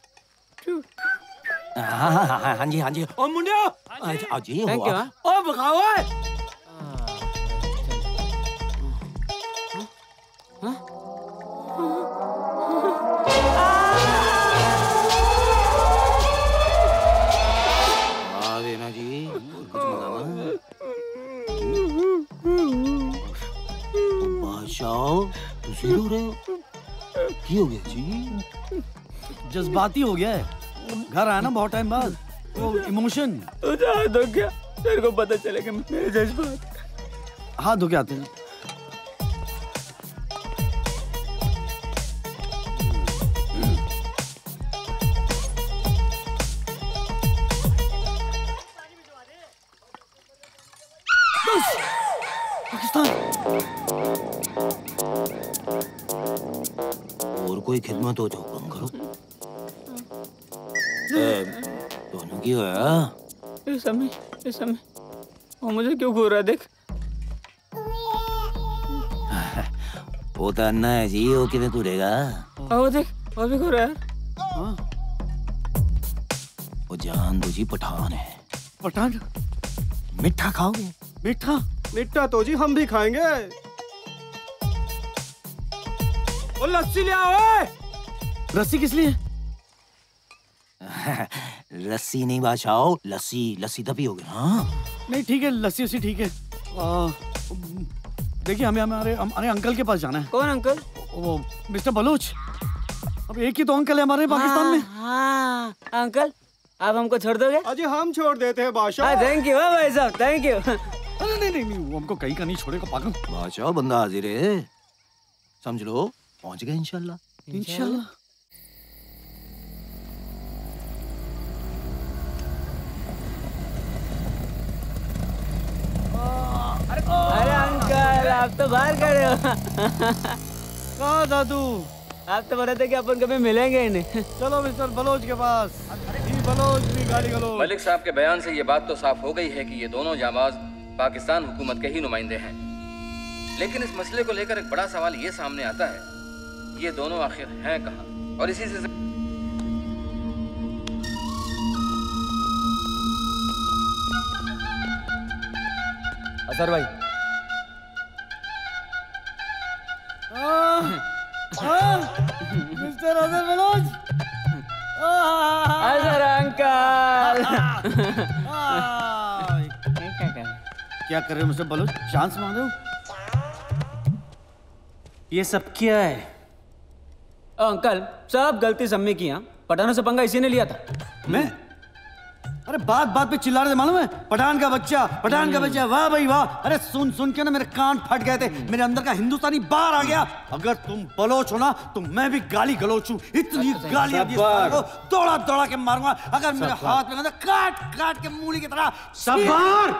हाँ जी। ओ मुंडिया आ जी। Thank you. ओ बखाओ। देना जी कुछ मंगावा। बादशाह तुसी रो रहे हो? की हो गया जी? जज्बाती हो गया है। घर आया ना बहुत टाइम बाद, वो इमोशन। तुझे हाथ धो गया, तेरे को पता चलेगा मेरे जज्बात। हाथ धो के आते हैं। और कोई खिदमत हो तो कम करो। दोनों की होया? इस समय वो मुझे क्यों घूर रहा देख। वो तो अन्ना है जी, वो किਵੇਂ घूरेगा? वो देख वो भी घूर रहा है। वो जान दो जी पठान है। पठान? मिठा खाओगे? मिठा तो जी हम भी खाएंगे। वो लस्सी ले आओ। रस्सी किस लिए? लस्सी नहीं बादशाह, लस्सी तो पियोगे ना? नहीं ठीक है, लस्सी उसी ठीक है। देखिए हमें हमारे अंकल के पास जाना है। कौन अंकल? वो मिस्टर बलूच। अब एक ही तो अंकल है हमारे पाकिस्तान में। हाँ अंकल आप हमको छोड़ दोगे? अजी हम छोड़ देते हैं बादशाह। थैंक यू भाई साहब, थैंक यू। नहीं वो हमको कहीं का नहीं छोड़ेगा पागल। बादशाह बंदा हाजिर है, समझ लो पहुंच गए इंशाल्लाह। अरे अंकल आप तो बाहर खड़े हो। कहाँ दादू? आप तो बोले थे कि अपन कभी मिलेंगे ही नहीं। चलो मिस्टर बलोच के पास। बलोच भी गाली गलो। मलिक साहब के बयान से ये बात तो साफ हो गई है कि ये दोनों जाबाज पाकिस्तान हुकूमत के ही नुमाइंदे हैं, लेकिन इस मसले को लेकर एक बड़ा सवाल ये सामने आता है, ये दोनों आखिर हैं कहाँ? और इसी से अजहर भाई। मिस्टर अजहर बलोच। अजहर अंकल। क्या कर रहे हो मिस्टर बलोच? चांस मांग रहे हो? ये सब क्या है? अंकल सब गलती सम्मी की। पठानों से पंगा इसी ने लिया था। मैं? अरे बात पे चिल्ला रहे थे मालूम है? पठान का बच्चा, वाह भाई वाह। अरे सुन के ना मेरे कान फट गए थे, मेरे अंदर का हिंदुस्तानी बाहर आ गया। अगर तुम बलोच हो ना तो मैं भी गाली गलोच हूँ। इतनी गालियां दी दौड़ा के मारूंगा। अगर मेरे हाथ में काट के मूली की तरह। सब्बार!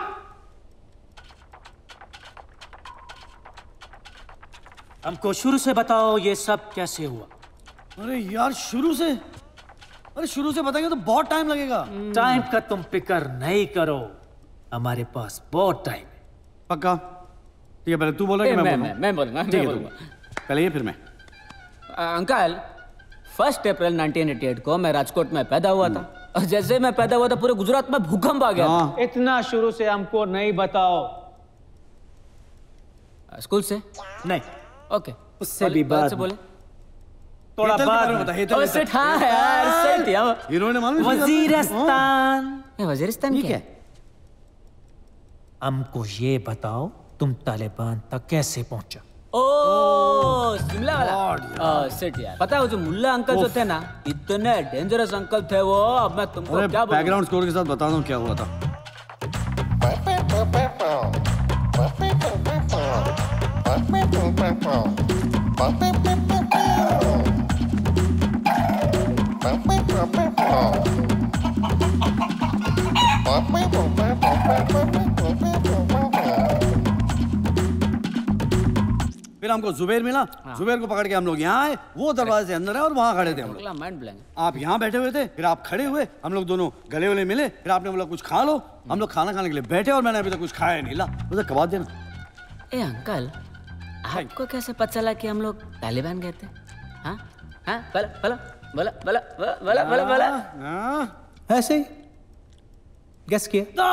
हमको शुरू से बताओ ये सब कैसे हुआ? अरे यार शुरू से बताएंगे तो बहुत टाइम लगेगा। टाइम का तुम फिक्र नहीं करो, हमारे पास बहुत टाइम है। पक्का? ठीक है, पहले तू बोला कि मैं बोलूंगा? मैं बोलूंगा। ठीक है, पहले ये फिर मैं। अंकल 1 अप्रैल 1988 को मैं राजकोट में पैदा हुआ था और जैसे मैं पैदा हुआ था पूरे गुजरात में भूकंप आ गया था। इतना शुरू से हमको नहीं बताओ। स्कूल से नहीं, ओके उससे भी बात से बोले थोड़ा बात वजीरिस्तान। वजीरिस्तान क्या? हमको ये बताओ तुम तालिबान तक कैसे पहुंचा? ओ शिमला वाला सेट यार, पता है वो जो मुल्ला अंकल जो थे ना, इतने डेंजरस अंकल थे वो। अब मैं तुमको क्या बोलूं? बैकग्राउंड स्कोर के साथ बता दूं क्या हुआ था। फिर हमको जुबेर मिला। जुबेर को पकड़ के हम लोग यहाँ आए। वो दरवाजे से अंदर है और वहाँ खड़े थे हम लोग। Mind blank. आप यहाँ बैठे हुए थे, फिर आप खड़े हुए, हम लोग दोनों गले वले मिले, फिर आपने बोला कुछ खा लो। हम लोग खाना खाने के लिए बैठे और मैंने अभी तक कुछ खाया नहीं। ला मुझे कबाब देना। ए अंकल, आपको कैसे पता चला कि हम लोग तालिबान गए थे? हाँ हाँ, बोला ऐसे ही गेस किया।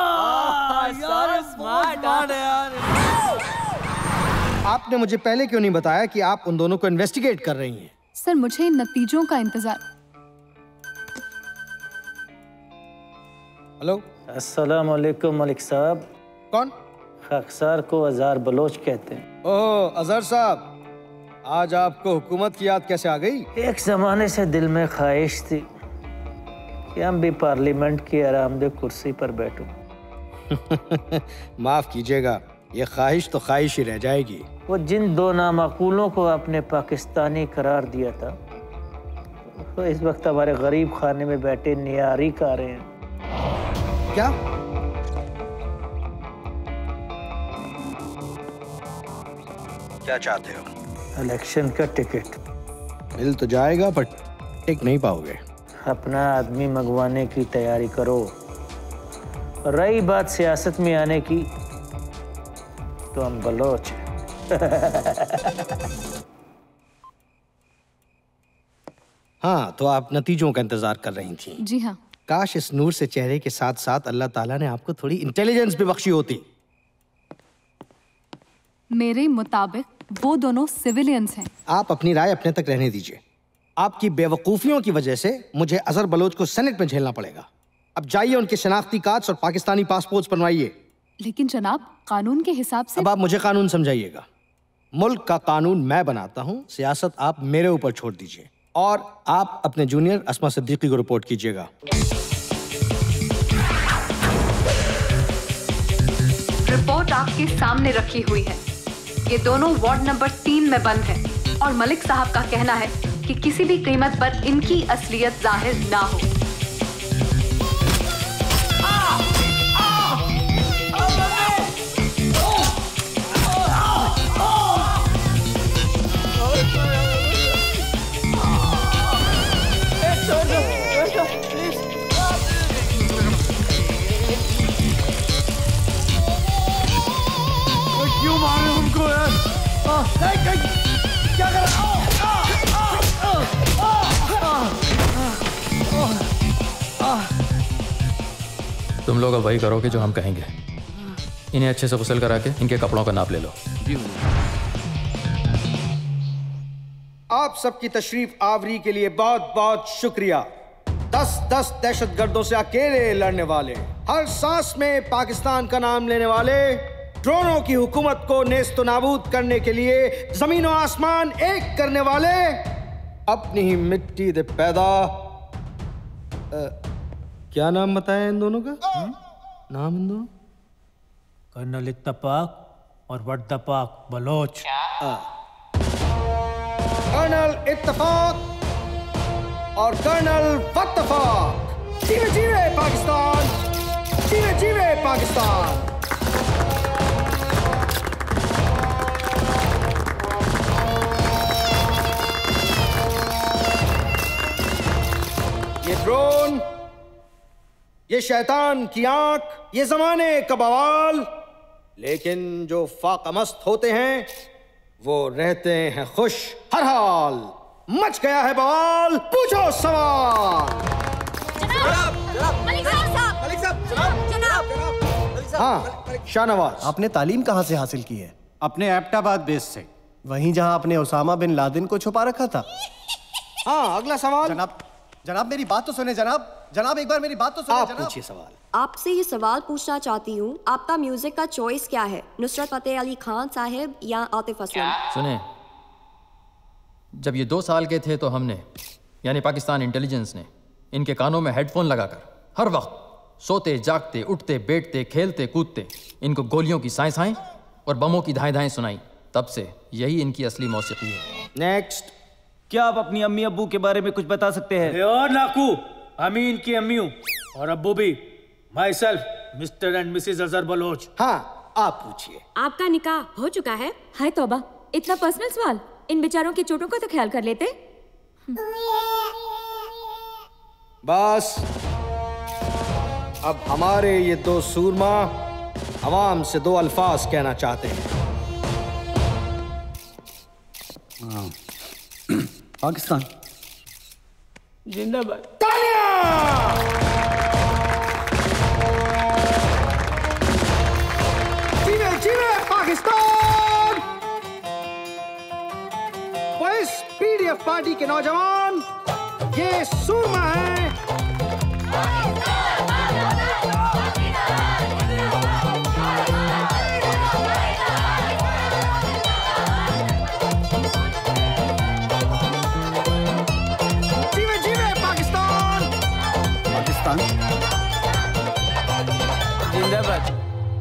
आपने मुझे पहले क्यों नहीं बताया कि आप उन दोनों को इन्वेस्टिगेट कर रही हैं? सर, मुझे इन नतीजों का इंतजार। हेलो, अस्सलाम वालेकुम मलिक साहब। कौन? खाकसार को अज़हर बलोच कहते हैं। ओह अज़हर साहब, आज आपको हुकूमत की याद कैसे आ गई? एक जमाने से दिल में ख्वाहिश थी कि हम भी पार्लियामेंट की आरामदेह कुर्सी पर बैठूं। माफ कीजिएगा, ये ख्वाहिश तो ख्वाहिश ही रह जाएगी। वो जिन दो नामाकूलों को आपने पाकिस्तानी करार दिया था, वो इस वक्त हमारे गरीब खाने में बैठे नियारी खा रहे हैं। क्या? क्या चाहते हो? इलेक्शन का टिकट। मिल तो जाएगा पर टिक नहीं पाओगे। अपना आदमी मंगवाने की तैयारी करो। रही बात सियासत में आने की, तो हम बलोच हैं। हाँ, तो आप नतीजों का इंतजार कर रही थी। जी हाँ। काश इस नूर से चेहरे के साथ साथ अल्लाह ताला ने आपको थोड़ी इंटेलिजेंस भी बख्शी होती। मेरे मुताबिक वो दोनों सिविलियंस हैं। आप अपनी राय अपने तक रहने दीजिए। आपकी बेवकूफियों की वजह से मुझे अजहर बलोच को सेनेट में झेलना पड़ेगा। अब जाइए उनके शनाख्ती कार्ड्स और पाकिस्तानी पासपोर्ट्स बनवाइए। लेकिन जनाब, कानून के हिसाब से। अब आप मुझे कानून समझाइएगा। मुल्क का कानून मैं बनाता हूँ, सियासत आप मेरे ऊपर छोड़ दीजिए। और आप अपने जूनियर अस्मा सिद्दीकी को रिपोर्ट कीजिएगा। रिपोर्ट आपके सामने रखी हुई है। ये दोनों वार्ड नंबर 3 में बंद हैं और मलिक साहब का कहना है कि किसी भी कीमत पर इनकी असलियत जाहिर ना हो। क्यों मारे हमको यार? क्या कर रहा? तुम लोग अब वही करोगे जो हम कहेंगे। इन्हें अच्छे से गुस्ल करा के इनके कपड़ों का नाप ले लो। आप सबकी तशरीफ आवरी के लिए बहुत बहुत शुक्रिया। 10-10 दहशतगर्दों से अकेले लड़ने वाले, हर सांस में पाकिस्तान का नाम लेने वाले, ड्रोनों की हुकूमत को नेस्तो नाबूद करने के लिए जमीन और आसमान एक करने वाले, अपनी ही मिट्टी दे पैदा। क्या नाम बताया इन दोनों का? नाम इन दोनों? कर्नल इत्तफाक और वड्डपाक बलोच। कर्नल इत्तफाक और कर्नल वत्तफाक। जीवे जीवे पाकिस्तान, जीवे जीवे पाकिस्तान। ये ड्रोन, ये शैतान की आंख, ये जमाने का बवाल, लेकिन जो फाकमस्त होते हैं वो रहते हैं खुश हर हाल। मच गया है बवाल, पूछो सवाल। हाँ शाहनवाज, आपने तालीम कहाँ से हासिल की है? अपने एबटाबाद बेस से। वहीं जहाँ आपने ओसामा बिन लादेन को छुपा रखा था। हाँ अगला सवाल। जनाब मेरी बात तो सुने जनाब एक बार मेरी बात तो सुने। आप पूछिए सवाल। आपसे ये सवाल पूछना चाहती हूँ, आपका म्यूजिक का चॉइस क्या है, नुसरत फतेह अली खान साहब या आतिफ असलम? सुने, जब ये 2 साल के थे तो हमने यानी पाकिस्तान इंटेलिजेंस ने इनके कानों में हेडफोन लगाकर हर वक्त सोते जागते उठते बैठते खेलते कूदते इनको गोलियों की साएं साएं और बमों की धाएं धाएं सुनाई। तब से यही इनकी असली मौसीकी है। नेक्स्ट। क्या आप अपनी अम्मी अब्बू के बारे में कुछ बता सकते हैं? और नाकू, अमीन की अम्मी हूँ और अब्बू भी। Myself Mr and Mrs Azhar Baloch. हाँ आप पूछिए। आपका निकाह हो चुका है? हाय तौबा, इतना पर्सनल सवाल। इन बेचारों की चोटों का तो ख्याल कर लेते। बस अब हमारे ये 2 सूरमा अवाम से 2 अल्फाज कहना चाहते हैं। पाकिस्तान जिंदाबाद। जीवे जीवे पाकिस्तान। वो इस पीडीएफ पार्टी के नौजवान ये सूरमा है। जिंदाबाद।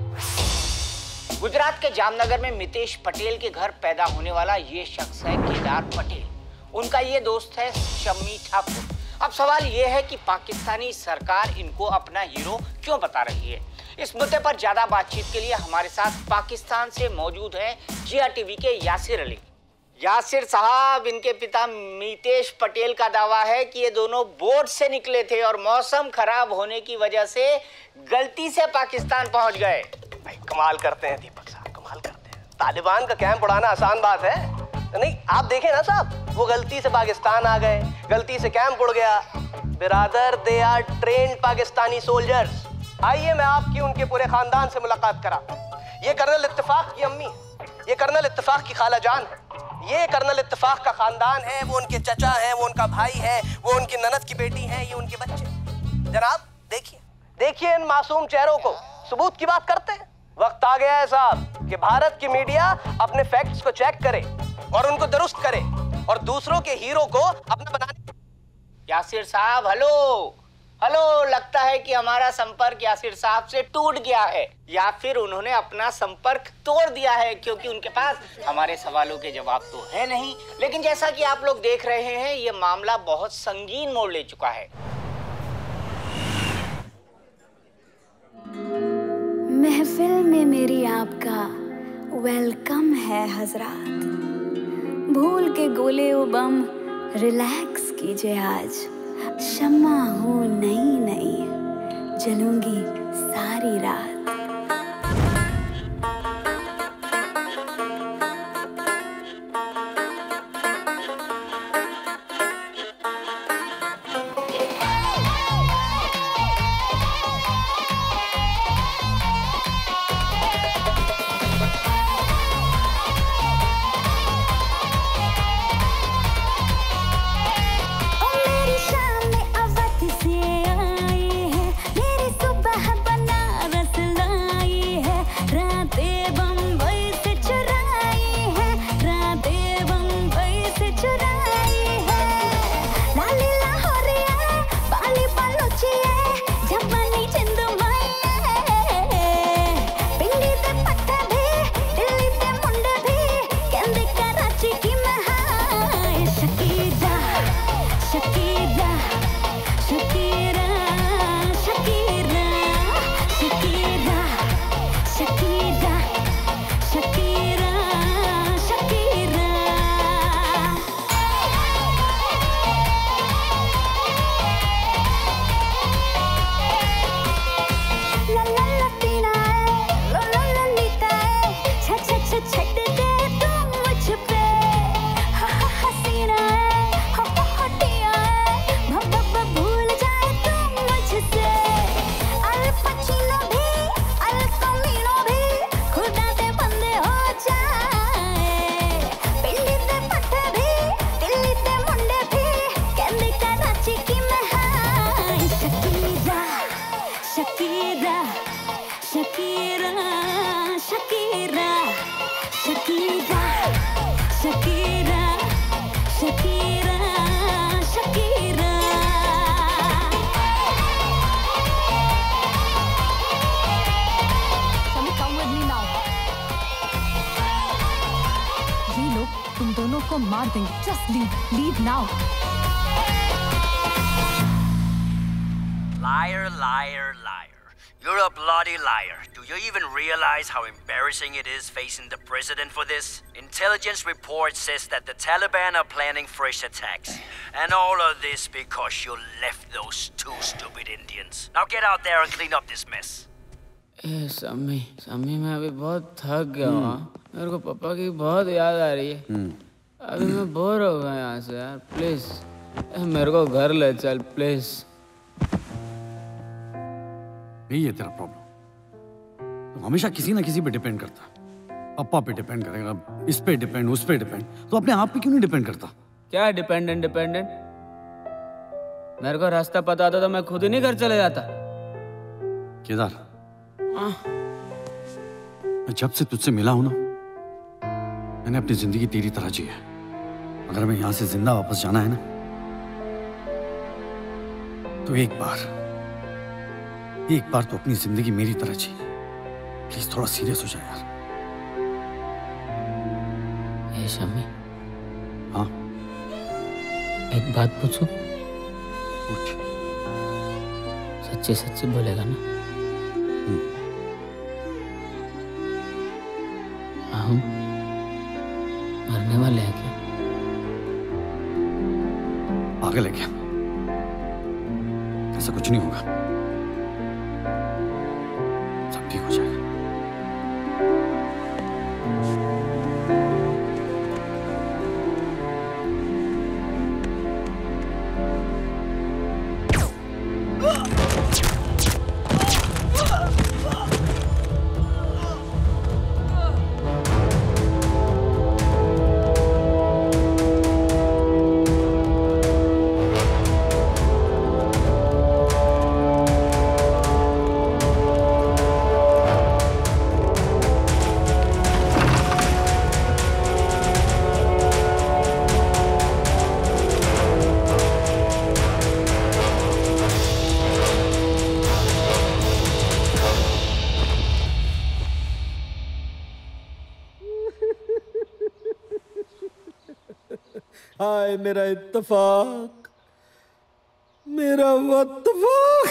गुजरात के जामनगर में मितेश पटेल के घर पैदा होने वाला ये शख्स है केदार पटेल। उनका ये दोस्त है शम्मी ठाकुर। अब सवाल ये है कि पाकिस्तानी सरकार इनको अपना हीरो क्यों बता रही है। इस मुद्दे पर ज्यादा बातचीत के लिए हमारे साथ पाकिस्तान से मौजूद है जिया टीवी के यासिर अली। यासिर साहब, इनके पिता मितेश पटेल का दावा है कि ये दोनों बोट से निकले थे और मौसम खराब होने की वजह से गलती से पाकिस्तान पहुंच गए। भाई कमाल करते हैं दीपक साहब, कमाल करते हैं। तालिबान का कैंप उड़ाना आसान बात है? नहीं, आप देखें ना साहब, वो गलती से पाकिस्तान आ गए, गलती से कैंप उड़ गया। बिरादर, they are trained Pakistani soldiers. आइए मैं आपकी उनके पूरे खानदान से मुलाकात कराता हूं। ये कर्नल इत्तेफाक की अम्मी, ये कर्नल इत्तेफाक की खाला जान, ये कर्नल इत्तेफाक का खानदान है, वो उनके चचा हैं, वो उनका भाई है, वो उनकी ननद की बेटी है, ये उनके बच्चे। जनाब देखिए, देखिए इन मासूम चेहरों को, सबूत की बात करते हैं। वक्त आ गया है साहब कि भारत की मीडिया अपने फैक्ट्स को चेक करे और उनको दुरुस्त करे और दूसरों के हीरो को अपना बनाने। यासिर साहब, हेलो हेलो, लगता है कि हमारा संपर्क यासिर साहब से टूट गया है या फिर उन्होंने अपना संपर्क तोड़ दिया है, क्योंकि उनके पास हमारे सवालों के जवाब तो है नहीं। लेकिन जैसा कि आप लोग देख रहे हैं, ये मामला बहुत संगीन मोड़ ले चुका है। महफिल में मेरी आपका वेलकम है हजरात। भूल के गोले ओ बम रिलैक्स कीजिए। आज शम्मा हूँ नई नई, जलूंगी सारी रात। से आए हैं, मेरी सुबह बनारस ला तुम दोनों को मार देंगे. Just leave now. Liar, liar, liar. You're a bloody liar. Do you even realize how embarrassing it is facing the president for this? Intelligence report says that the Taliban are planning fresh attacks. And all of this because you left those two stupid Indians. Now get out there and clean up this mess. सम्मी मैं अभी बहुत थक गया हूँ. मेरे को पापा की बहुत याद आ रही है. अभी मैं बोर हो गया यहाँ से यार. प्लीज मेरे को घर ले चल प्लीज. यही है तेरा प्रॉब्लम. तो हमेशा किसी ना किसी पे डिपेंड करता. पापा पे डिपेंड करेगा, इस पे डिपेंड, उस पे डिपेंड. तो अपने आप पे क्यों नहीं डिपेंड करता? क्या डिपेंडेंट? मेरे को रास्ता पता होता तो मैं खुद ही नहीं घर चले जाता. केदार, मैं जब से तुझसे मिला हूं ना, मैंने अपनी जिंदगी तेरी तरह जी है. अगर मैं यहां से जिंदा वापस जाना है ना, तो एक बार तो अपनी जिंदगी मेरी तरह जी. प्लीज थोड़ा सीरियस हो जा यार. ये शम्मी, हाँ एक बात पूछूं? पूछ. सच्ची बोलेगा ना? हम मरने वाले हैं क्या? पागल है क्या? ऐसा कुछ नहीं होगा. सब ठीक हो जाएगा. हाय मेरा इत्तेफाक, मेरा वत्तफाक.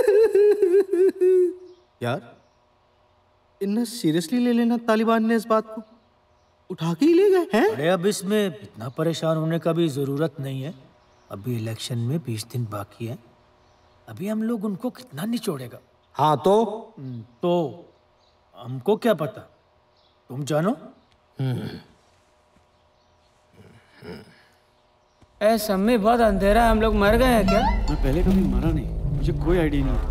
यार इतना सीरियसली ले लेना तालिबान ने इस बात को? उठा के ही ले गए हैं. अरे अब इसमें इतना परेशान होने का भी जरूरत नहीं है. अभी इलेक्शन में 20 दिन बाकी है. अभी हम लोग उनको कितना निचोड़ेगा. हाँ तो हमको क्या पता, तुम जानो. ए सम्मी, बहुत अंधेरा है. हम लोग मर गए हैं क्या? मैं पहले कभी मरा नहीं, मुझे कोई आइडिया नहीं.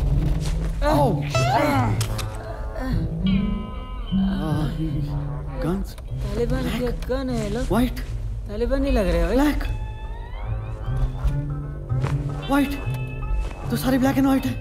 गन्स. तालिबान के गन है लोग. व्हाइट. तालिबान नहीं लग रहे भाई. ब्लैक. व्हाइट. तो सारे ब्लैक एंड व्हाइट है.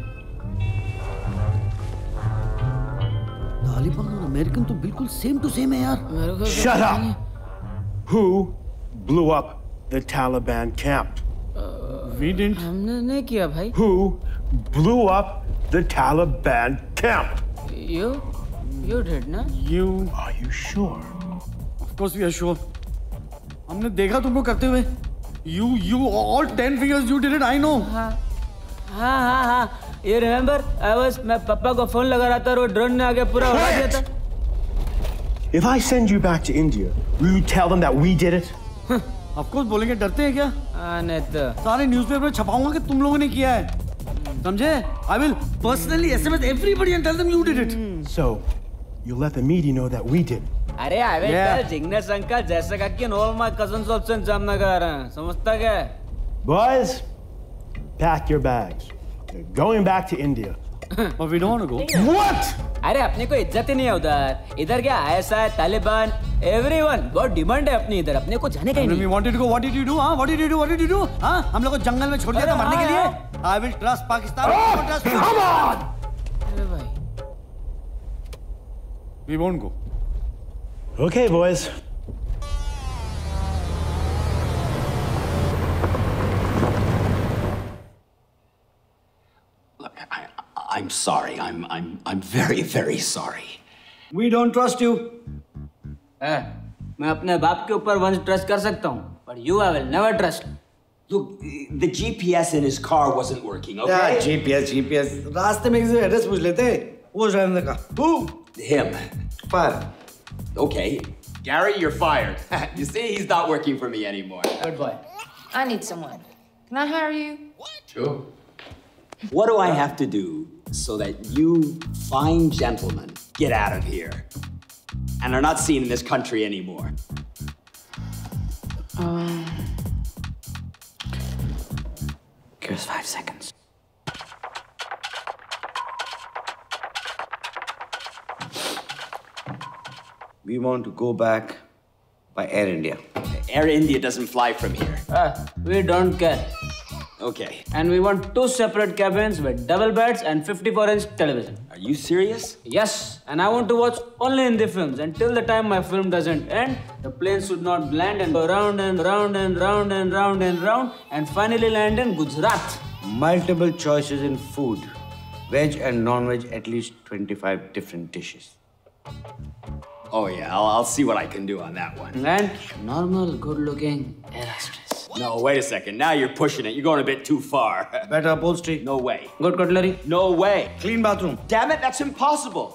तालिबान और अमेरिकन तो बिल्कुल सेम टू सेम है यार. Shut up. Who blew up the Taliban camp? We didn't. हमने नहीं किया भाई. Who blew up the Taliban camp? You did ना? Are you sure? Of course we are sure. हमने देखा तुमको करते हुए. You all 10 fingers you did it. I know. हाँ. You remember? मैं पापा को फोन लगा रहा था और वो ड्रोन ने आके पूरा उड़ा दिया था. If I send you back to India, will you tell them that we did it? Of course बोलेंगे. डरते हैं क्या? नहीं तो. सारे न्यूज़पेपर में छपाऊंगा कि तुम लोगों ने किया है. समझे? I will personally SMS everybody and tell them you did it. So, you let the media know that we did. अरे I will tell Jignesh uncle, जैसे का कि all my cousins of Jamnagar हैं. समझता क्या है? Boys, pack your bags. You're going back to India. But we don't want to go. What? अरे अपने को इज्जत ही नहीं है उधर. इधर क्या ISI, तालिबान, everyone बहुत डिमांड है अपनी इधर. अपने को जाने का ही नहीं. We wanted to go. What did you do? हाँ? What did you do? हाँ? हम लोग को जंगल में छोड़ दिया था मरने के लिए. I will trust Pakistan. Come on. अरे भाई. We won't go. Okay, boys. I'm sorry. I'm very, very sorry. We don't trust you. मैं अपने बाप के ऊपर वंस ट्रस्ट कर सकता हूँ, but you I will never trust. Look, the GPS in his car wasn't working, okay? Yeah, GPS. रास्ते में किसी एड्रेस पूछ लेते। वो ड्राइवर का। Who? Him. Fire. Okay. Gary, you're fired. You see, he's not working for me anymore. Good boy. I need someone. Can I hire you? Sure. What do I have to do so that you fine gentlemen get out of here and are not seen in this country anymore? Give us 5 seconds. We want to go back by Air India. Air India doesn't fly from here. We don't care. Okay. And we want 2 separate cabins with double beds and 54-inch television. Are you serious? Yes, and I want to watch only Hindi films. Until the time my film doesn't end, the plane should not land and go round and round and round and round and round and finally land in Gujarat. Multiple choices in food. Veg and non-veg, at least 25 different dishes. Oh yeah, I'll see what I can do on that one. And normal, good-looking air hostess. No, wait a second. Now you're pushing it. You're going a bit too far. Better upholstery. No way. Good cutlery. No way. Clean bathroom. Damn it, that's impossible.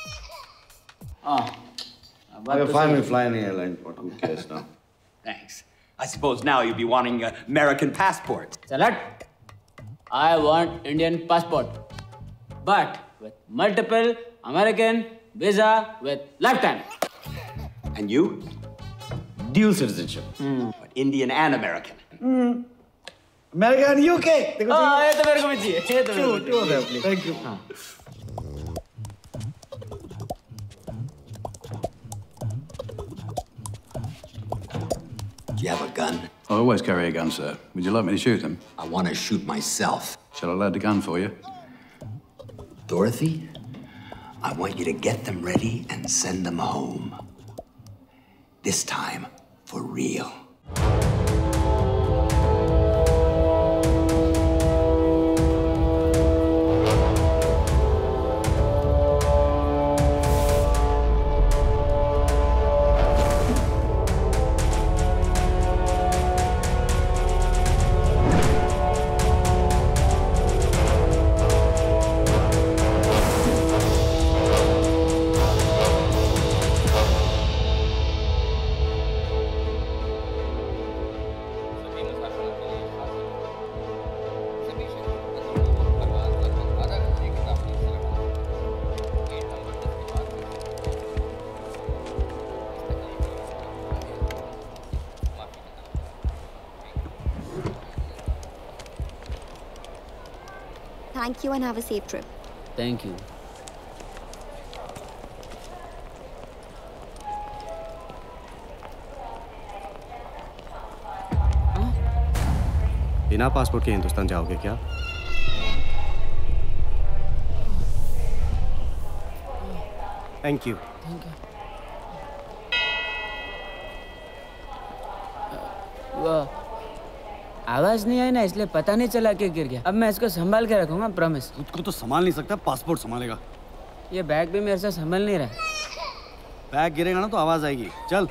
We're fine with flying airline. Who cares now? Thanks. I suppose now you'll be wanting an American passport. Salat. I want Indian passport, but with multiple American visa with lifetime. And you? Dual citizenship. But Indian and American. America and UK. ये तो मेरे को भी चाहिए. ये तो मेरे को चाहिए. Thank you. Do you have a gun? I always carry a gun, sir. Would you like me to shoot him? I want to shoot myself. Shall I load the gun for you? Dorothy, I want you to get them ready and send them home. This time, for real. Thank you and have a safe trip. Thank you. बिना passport के हिंदुस्तान जाओगे क्या? Thank you. Thank you. आवाज नहीं आई ना, इसलिए पता नहीं चला कि गिर गया. अब मैं इसको संभाल के रखूंगा, प्रॉमिस. खुद को तो संभाल नहीं सकता, पासपोर्ट संभालेगा. ये बैग भी मेरे से संभल नहीं रहा. बैग गिरेगा ना तो आवाज आएगी. चल.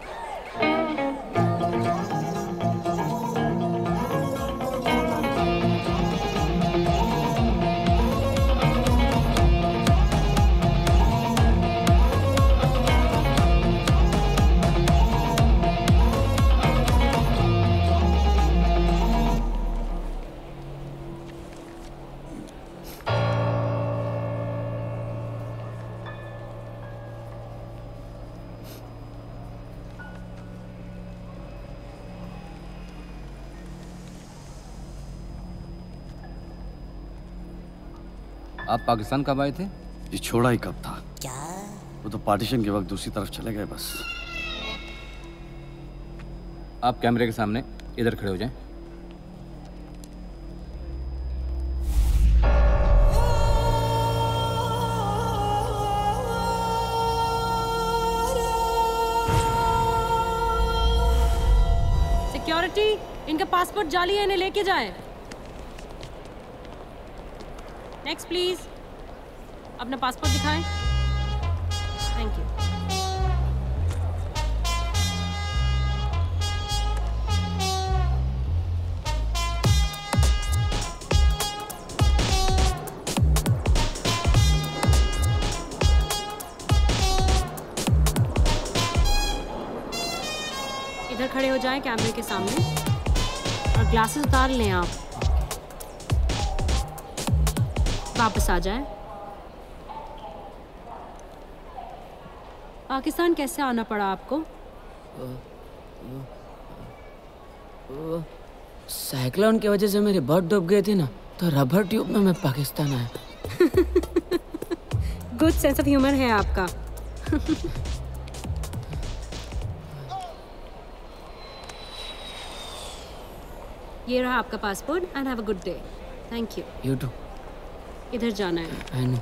आप पाकिस्तान कब आए थे? ये छोड़ा ही कब था? क्या? वो तो पार्टीशन के वक्त दूसरी तरफ चले गए बस. आप कैमरे के सामने इधर खड़े हो जाएं. सिक्योरिटी, इनका पासपोर्ट जाली है, इन्हें लेके जाएं. Next please. अपना पासपोर्ट दिखाएं। Thank you. इधर खड़े हो जाएं कैमरे के सामने और ग्लासेस उतार लें आप। वापस आ जाएं। पाकिस्तान कैसे आना पड़ा आपको? साइक्लोन की वजह से मेरी बर्थ डूब गई थी ना, तो रबर ट्यूब में मैं पाकिस्तान आया। गुड सेंस ऑफ ह्यूमर है आपका। ये रहा आपका passport and have a good day. Thank you. You too. इधर जाना है। I know.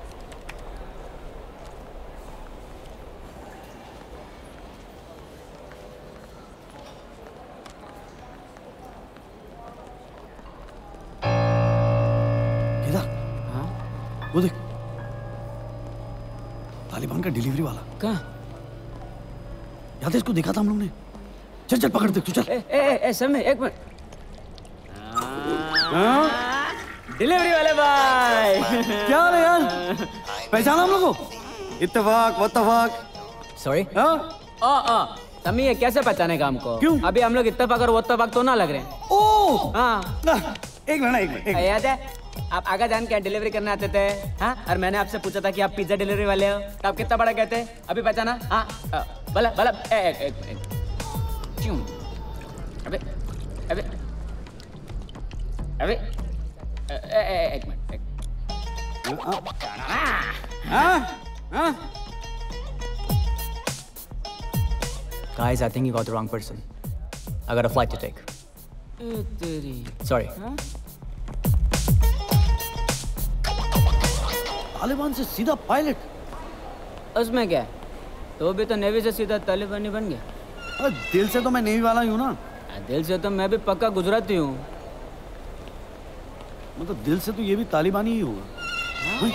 वो देख, तालिबान का डिलीवरी वाला। कहाँ? याद है, इसको देखा था हम लोग ने। चल चल पकड़ दे तू, चल। समय एक मिनट। डिलीवरी वाले भाई। क्या है यार, पहचाना हम लोग को? इत्तेफाक वत्तफाक। सॉरी। समी ये कैसे पहचानेगा हमको? क्यों? अभी हम लोग इत्तेफाक और वत्तफाक तो ना लग रहे हैं। ओह हाँ। एक मिनट। याद है आप आगा जान के डिलीवरी करने आते थे? हाँ, और मैंने आपसे पूछा था कि आप पिज्जा डिलीवरी वाले हो, तो आप कितना बड़ा कहते? अभी पहचाना? हाँ भला भला क्यों? अबे अबे अबे एक minute. Guys, I think you got the wrong person. I got a flight to take. Sorry. Taliban से सीधा पायलट? उसमें क्या? तो भी तो नेवी से सीधा तालिबानी बन गया। दिल से तो मैं नेवी वाला ही हूँ ना। दिल से तो मैं भी पक्का गुजराती हूँ। मतलब दिल से तो ये भी तालिबानी ही होगा।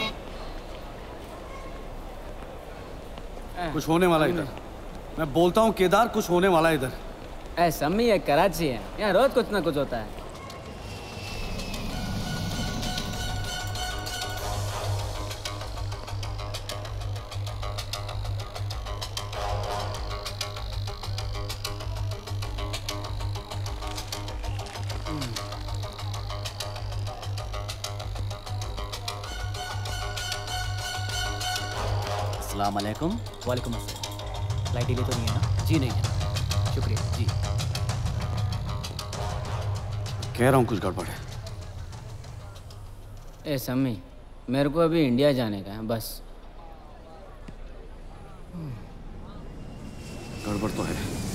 कुछ होने वाला इधर। मैं बोलता हूँ केदार, कुछ होने वाला इधर। ऐसा समी ये कराची है, यहाँ रोज कुछ ना कुछ होता है। अस्सलाम वालेकुम। वालेकुम अस्सलाम। फ्लाइट डिले तो नहीं है ना? जी नहीं है। शुक्रिया जी। कह रहा हूँ कुछ गड़बड़ है। ए समी, मेरे को अभी इंडिया जाने का है बस। गड़बड़ तो है।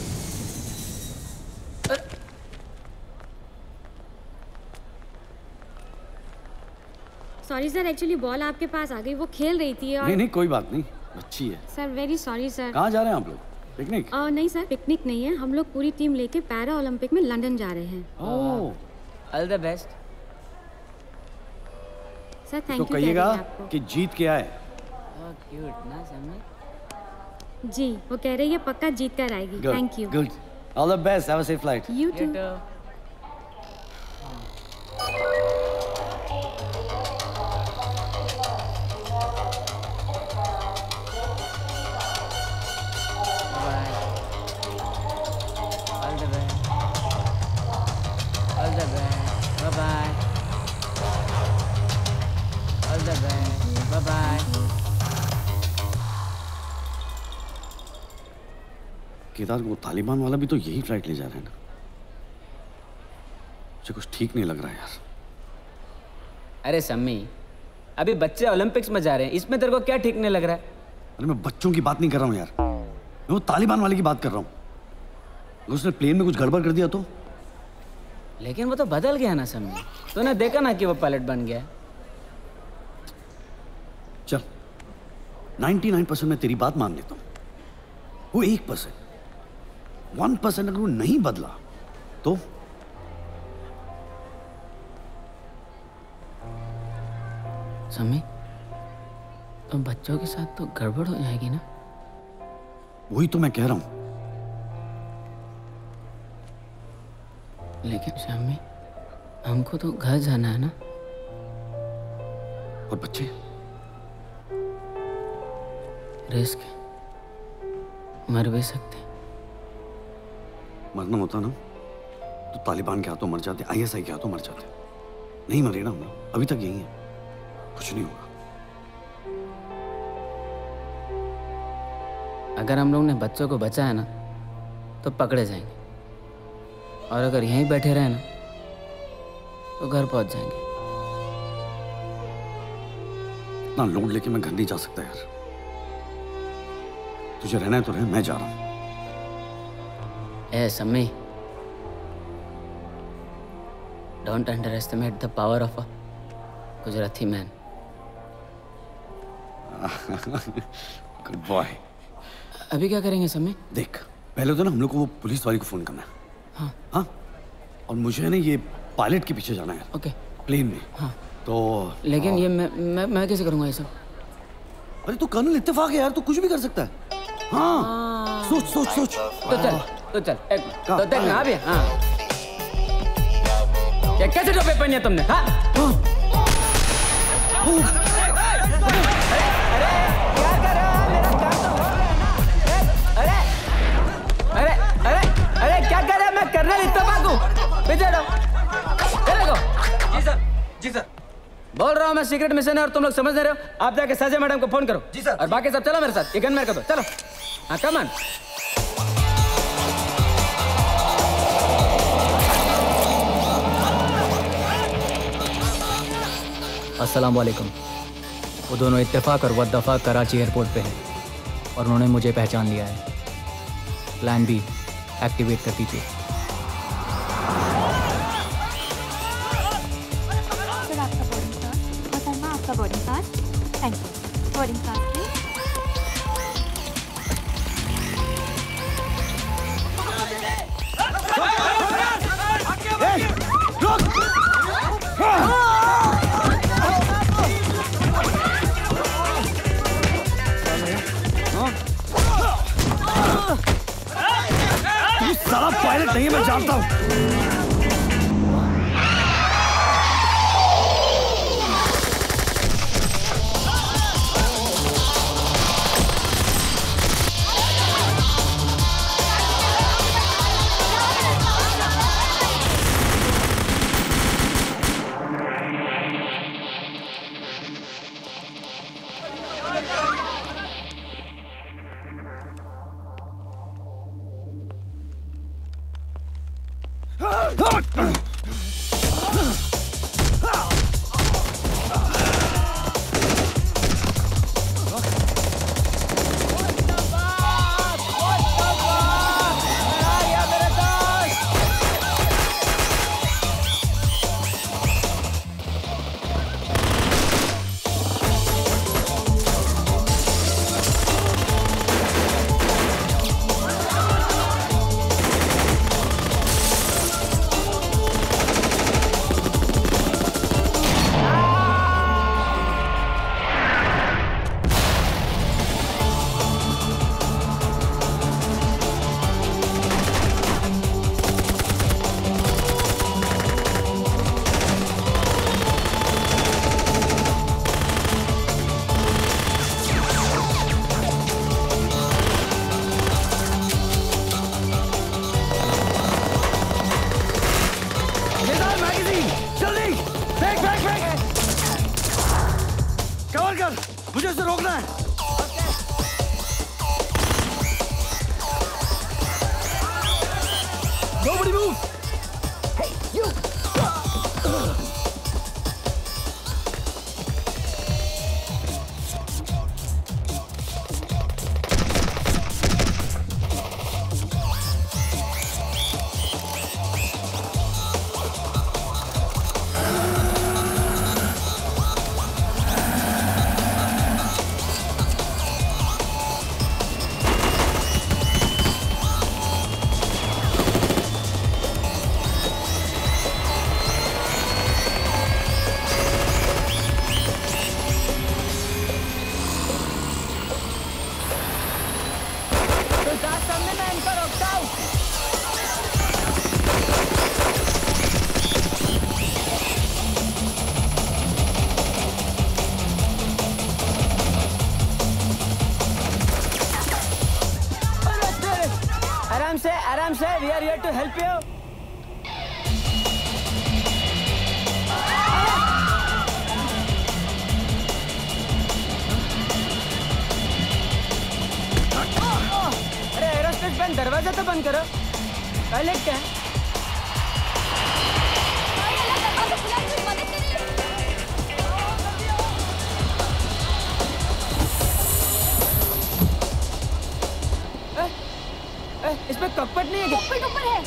सॉरी सर, एक्चुअली बॉल आपके पास आ गई, वो खेल रही थी और... नहीं कोई बात नहीं, अच्छी है। Sir very sorry sir. कहाँ जा रहे हैं आप लोग? पिकनिक? नहीं सर, पिकनिक नहीं है। हम लोग पूरी टीम लेके पैरा ओलंपिक में लंदन जा रहे हैं। All the best sir. Thank तो यू। कहिएगा कि जीत के आए। क्यूट ना समी। जी, वो कह रही है पक्का जीत कर आएगी। Thank you. Good, all the best, have a safe flight. You too. Kedar, वो तालिबान वाला भी तो यही फ्लाइट ले जा रहे हैं ना। मुझे कुछ ठीक नहीं लग रहा है यार। अरे सम्मी, अभी बच्चे ओलंपिक्स में जा रहे हैं, इसमें तेरे को क्या ठीक नहीं लग रहा है? अरे मैं बच्चों की बात नहीं कर रहा हूँ यार, मैं वो तालिबान वाले की बात कर रहा हूँ। उसने प्लेन में कुछ गड़बड़ कर दिया तो? लेकिन वो तो बदल गया ना सम्मी, तूने देखा ना कि वो पायलट बन गया। चल 99% मैं तेरी बात मान लेता हूँ, वो 1%, 1% अगर वो नहीं बदला तो? सम्मी, तो बच्चों के साथ तो गड़बड़ हो जाएगी ना। वही तो मैं कह रहा हूं। लेकिन शामी, हमको तो घर जाना है ना। और बच्चे? रिस्क, मर भी सकते। मरना होता ना तो तालिबान के हाथों मर जाते, ISI के हाथों मर जाते। नहीं मरे ना हम लोग, अभी तक यही है, कुछ नहीं होगा। अगर हम लोग ने बच्चों को बचाया ना तो पकड़े जाएंगे, और अगर यहीं बैठे रहे ना तो घर पहुंच जाएंगे। इतना लोड लेके मैं घर नहीं जा सकता यार। तुझे रहना है तो रह, मैं जा रहा हूं। ए Sammi, don't underestimate the power of a Gujarati man. Good boy. अभी क्या करेंगे सम्मी? देख, पहले तो ना हम लोग को वो पुलिस वाले को फोन करना है। हाँ। हाँ, और मुझे ना ये पायलट के पीछे जाना है। ओके। प्लेन में। हाँ। तो लेकिन ये मैं कैसे करूंगा ये सब? अरे तू कर्नल इत्तेफाक है यार, तू कुछ भी कर सकता है। हाँ, सोच सोच सोच। तो चल एक तो देख ना। अभी हाँ, ये कैसे टोपी पहनी है तुमने? हाँ? अरे क्या कर रहा है? मैं कर्नल इत्तेफाक हूँ। पीछे हटो। जी सर, जी सर। बोल रहा हूँ मैं, सीक्रेट मिशन है और तुम लोग समझ नहीं रहे हो। आप जाके साजिया मैडम को फोन करो। जी सर। और बाकी सब चलो मेरे साथ, ये गन मेरे को दो। चलो। हाँ, कम ऑन। अस्सलाम वालेकुम। वो दोनों इत्तेफाक और वद्दफाक कराची एयरपोर्ट पे हैं और उन्होंने मुझे पहचान लिया है। प्लान बी एक्टिवेट कर दीजिए। सर आपका बोर्डिंग पास। मोहतरमा आपका boarding pass. Thank you. Boarding pass please. साला पायलट नहीं है, मैं जानता हूँ। मुझे इसे रोकना है। Nobody move. Hey, you. Problem है, we are here to help you. अरे एरोस्पेस बैंड दरवाजा तो बंद करो। पायलट क्या है? इसमें कॉकपिट नहीं है क्या? कॉकपिट ऊपर है।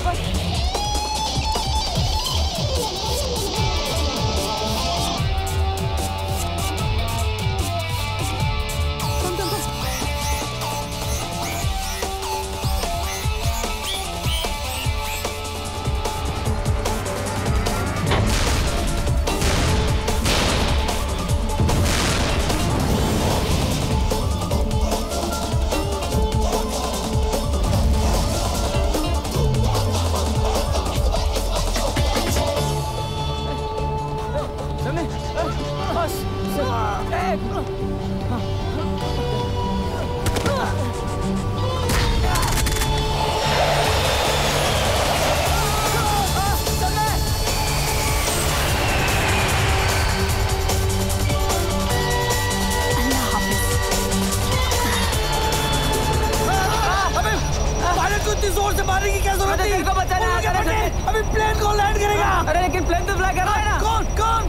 जोर से मारने की क्या जरूरत है? तेरे को बचाना है। अभी प्लेन कौन लैंड करेगा? अरे लेकिन प्लेन तो फ्लाई कर रहा है ना। कौन?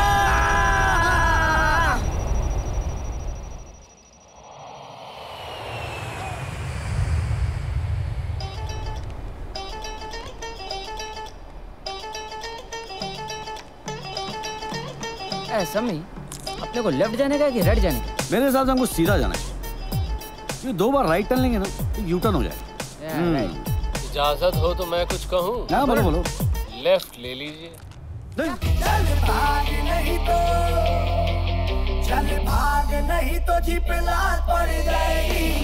समी, अपने को लेफ्ट जाने का कि राइट जाने का? मेरे हिसाब से हमको सीधा जाना है। ये 2 बार राइट टर्न लेंगे ना तो यू टर्न हो जाएगा। इजाजत हो तो मैं कुछ कहूँ? हाँ बोलो। लेफ्ट ले लीजिए। चल भाग नहीं तो जीप लात पड़ जाएगी।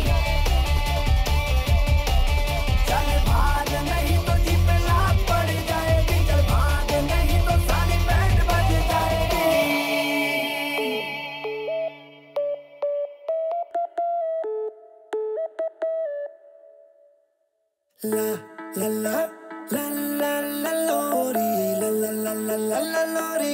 चल भाग नहीं तो जीप लात पड़ जाएगी। चल भाग नहीं तो सारी बैंड बज जाएगी। ला ला ला ला ला ला लोरी ला ला ला ला ला ला लोरी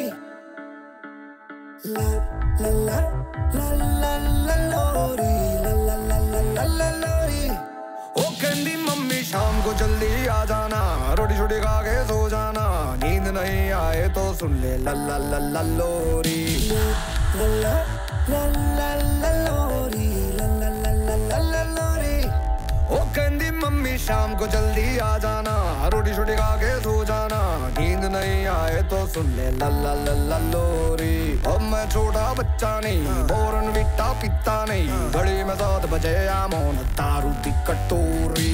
ला ला ला ला ला ला लोरी ला ला ला ला ला लोरी। ओ कहंदी मम्मी शाम को जल्दी आ जाना, रोटी छोटी खा के सो जाना, नींद नहीं आए तो सुन ले ला ला ला ला लोरी ला ला ला ला ला लोरी ला ला ला ला ला लोरी। ओ कहंदी मम्मी शाम को जल्दी आ जाना, रोटी छोटी खा के सो जाना, नींद नहीं आए तो सुन ले ला ला ला ला लोरी। अब मैं छोटा बच्चा नहीं, बॉर्नवीटा पीता नहीं, घड़ी में 7 बजे आमोन दारू दी कटोरी।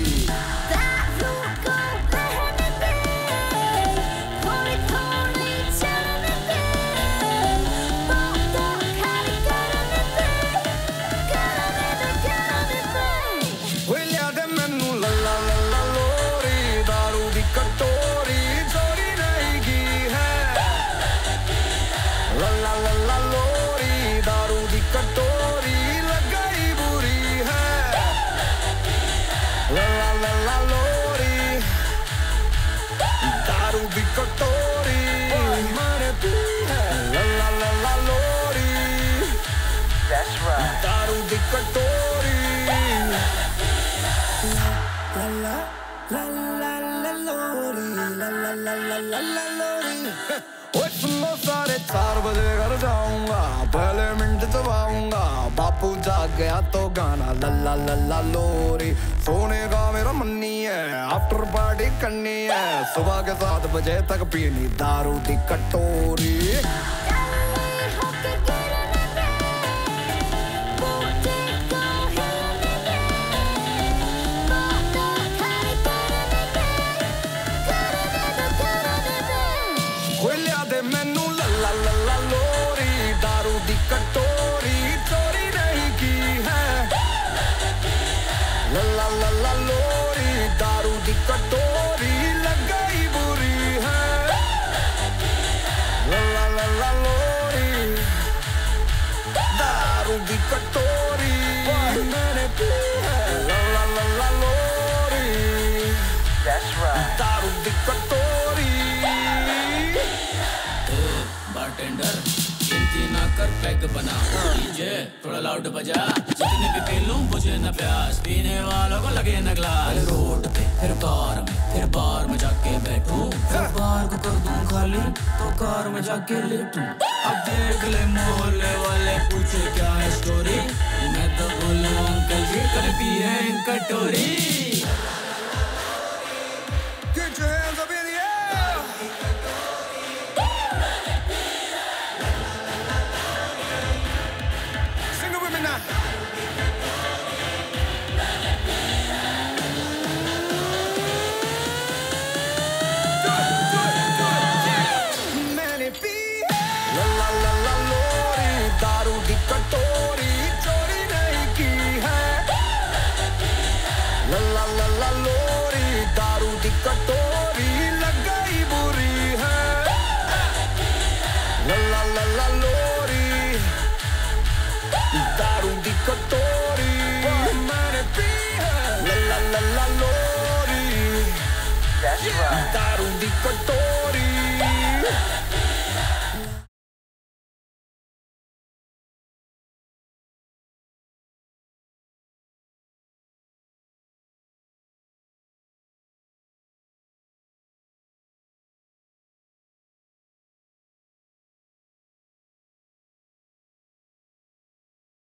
साढ़े 4 बजे घर जाऊंगा, पहले मिनट चबाऊंगा, बापू जाग गया तो गाना ला ला ला ला लोरी। सोने का मेरा मन नहीं है, आफ्टर पार्टी करनी है, सुबह के 7 बजे तक पीनी दारू दी कटोरी। कटोरी चोरी नहीं की है, ला ला ला ला लोरी, दारू दी कटोरी लग गई बुरी है, ला ला ला ला लोरी, दारू दी कटोरी मैंने पी है, ला ला ला ला लोरी। कटोरी। बारटेंडर गिनती ना कर पैग बना, डीजे थोड़ा लाउड बजा, जितने भी पी लूं मुझे न प्यास, पीने वालों को लगे न ग्लास। रोड पे फिर कार में, फिर बार में जाके बैठूं, फिर बार को कर दूं खाली तो कार में जाके लेटूं। अब देख ले मोहल्ले वाले पूछे क्या है स्टोरी, मैं तो बोलूं अंकल जी कल पिए इन कटोरी। Get your hands up in the air. Sing it with me now. मैंने पी है ला ला ला ला लोरी, दारू की कटोरी चोरी नहीं की है। ला ला ला ला लोरी, दारू की कटोरी लग गई बुरी है। ला ला ला ला लोरी, दारू की कटोरी मैंने पी है। ला ला ला ला लोरी, दारू की कटोरी।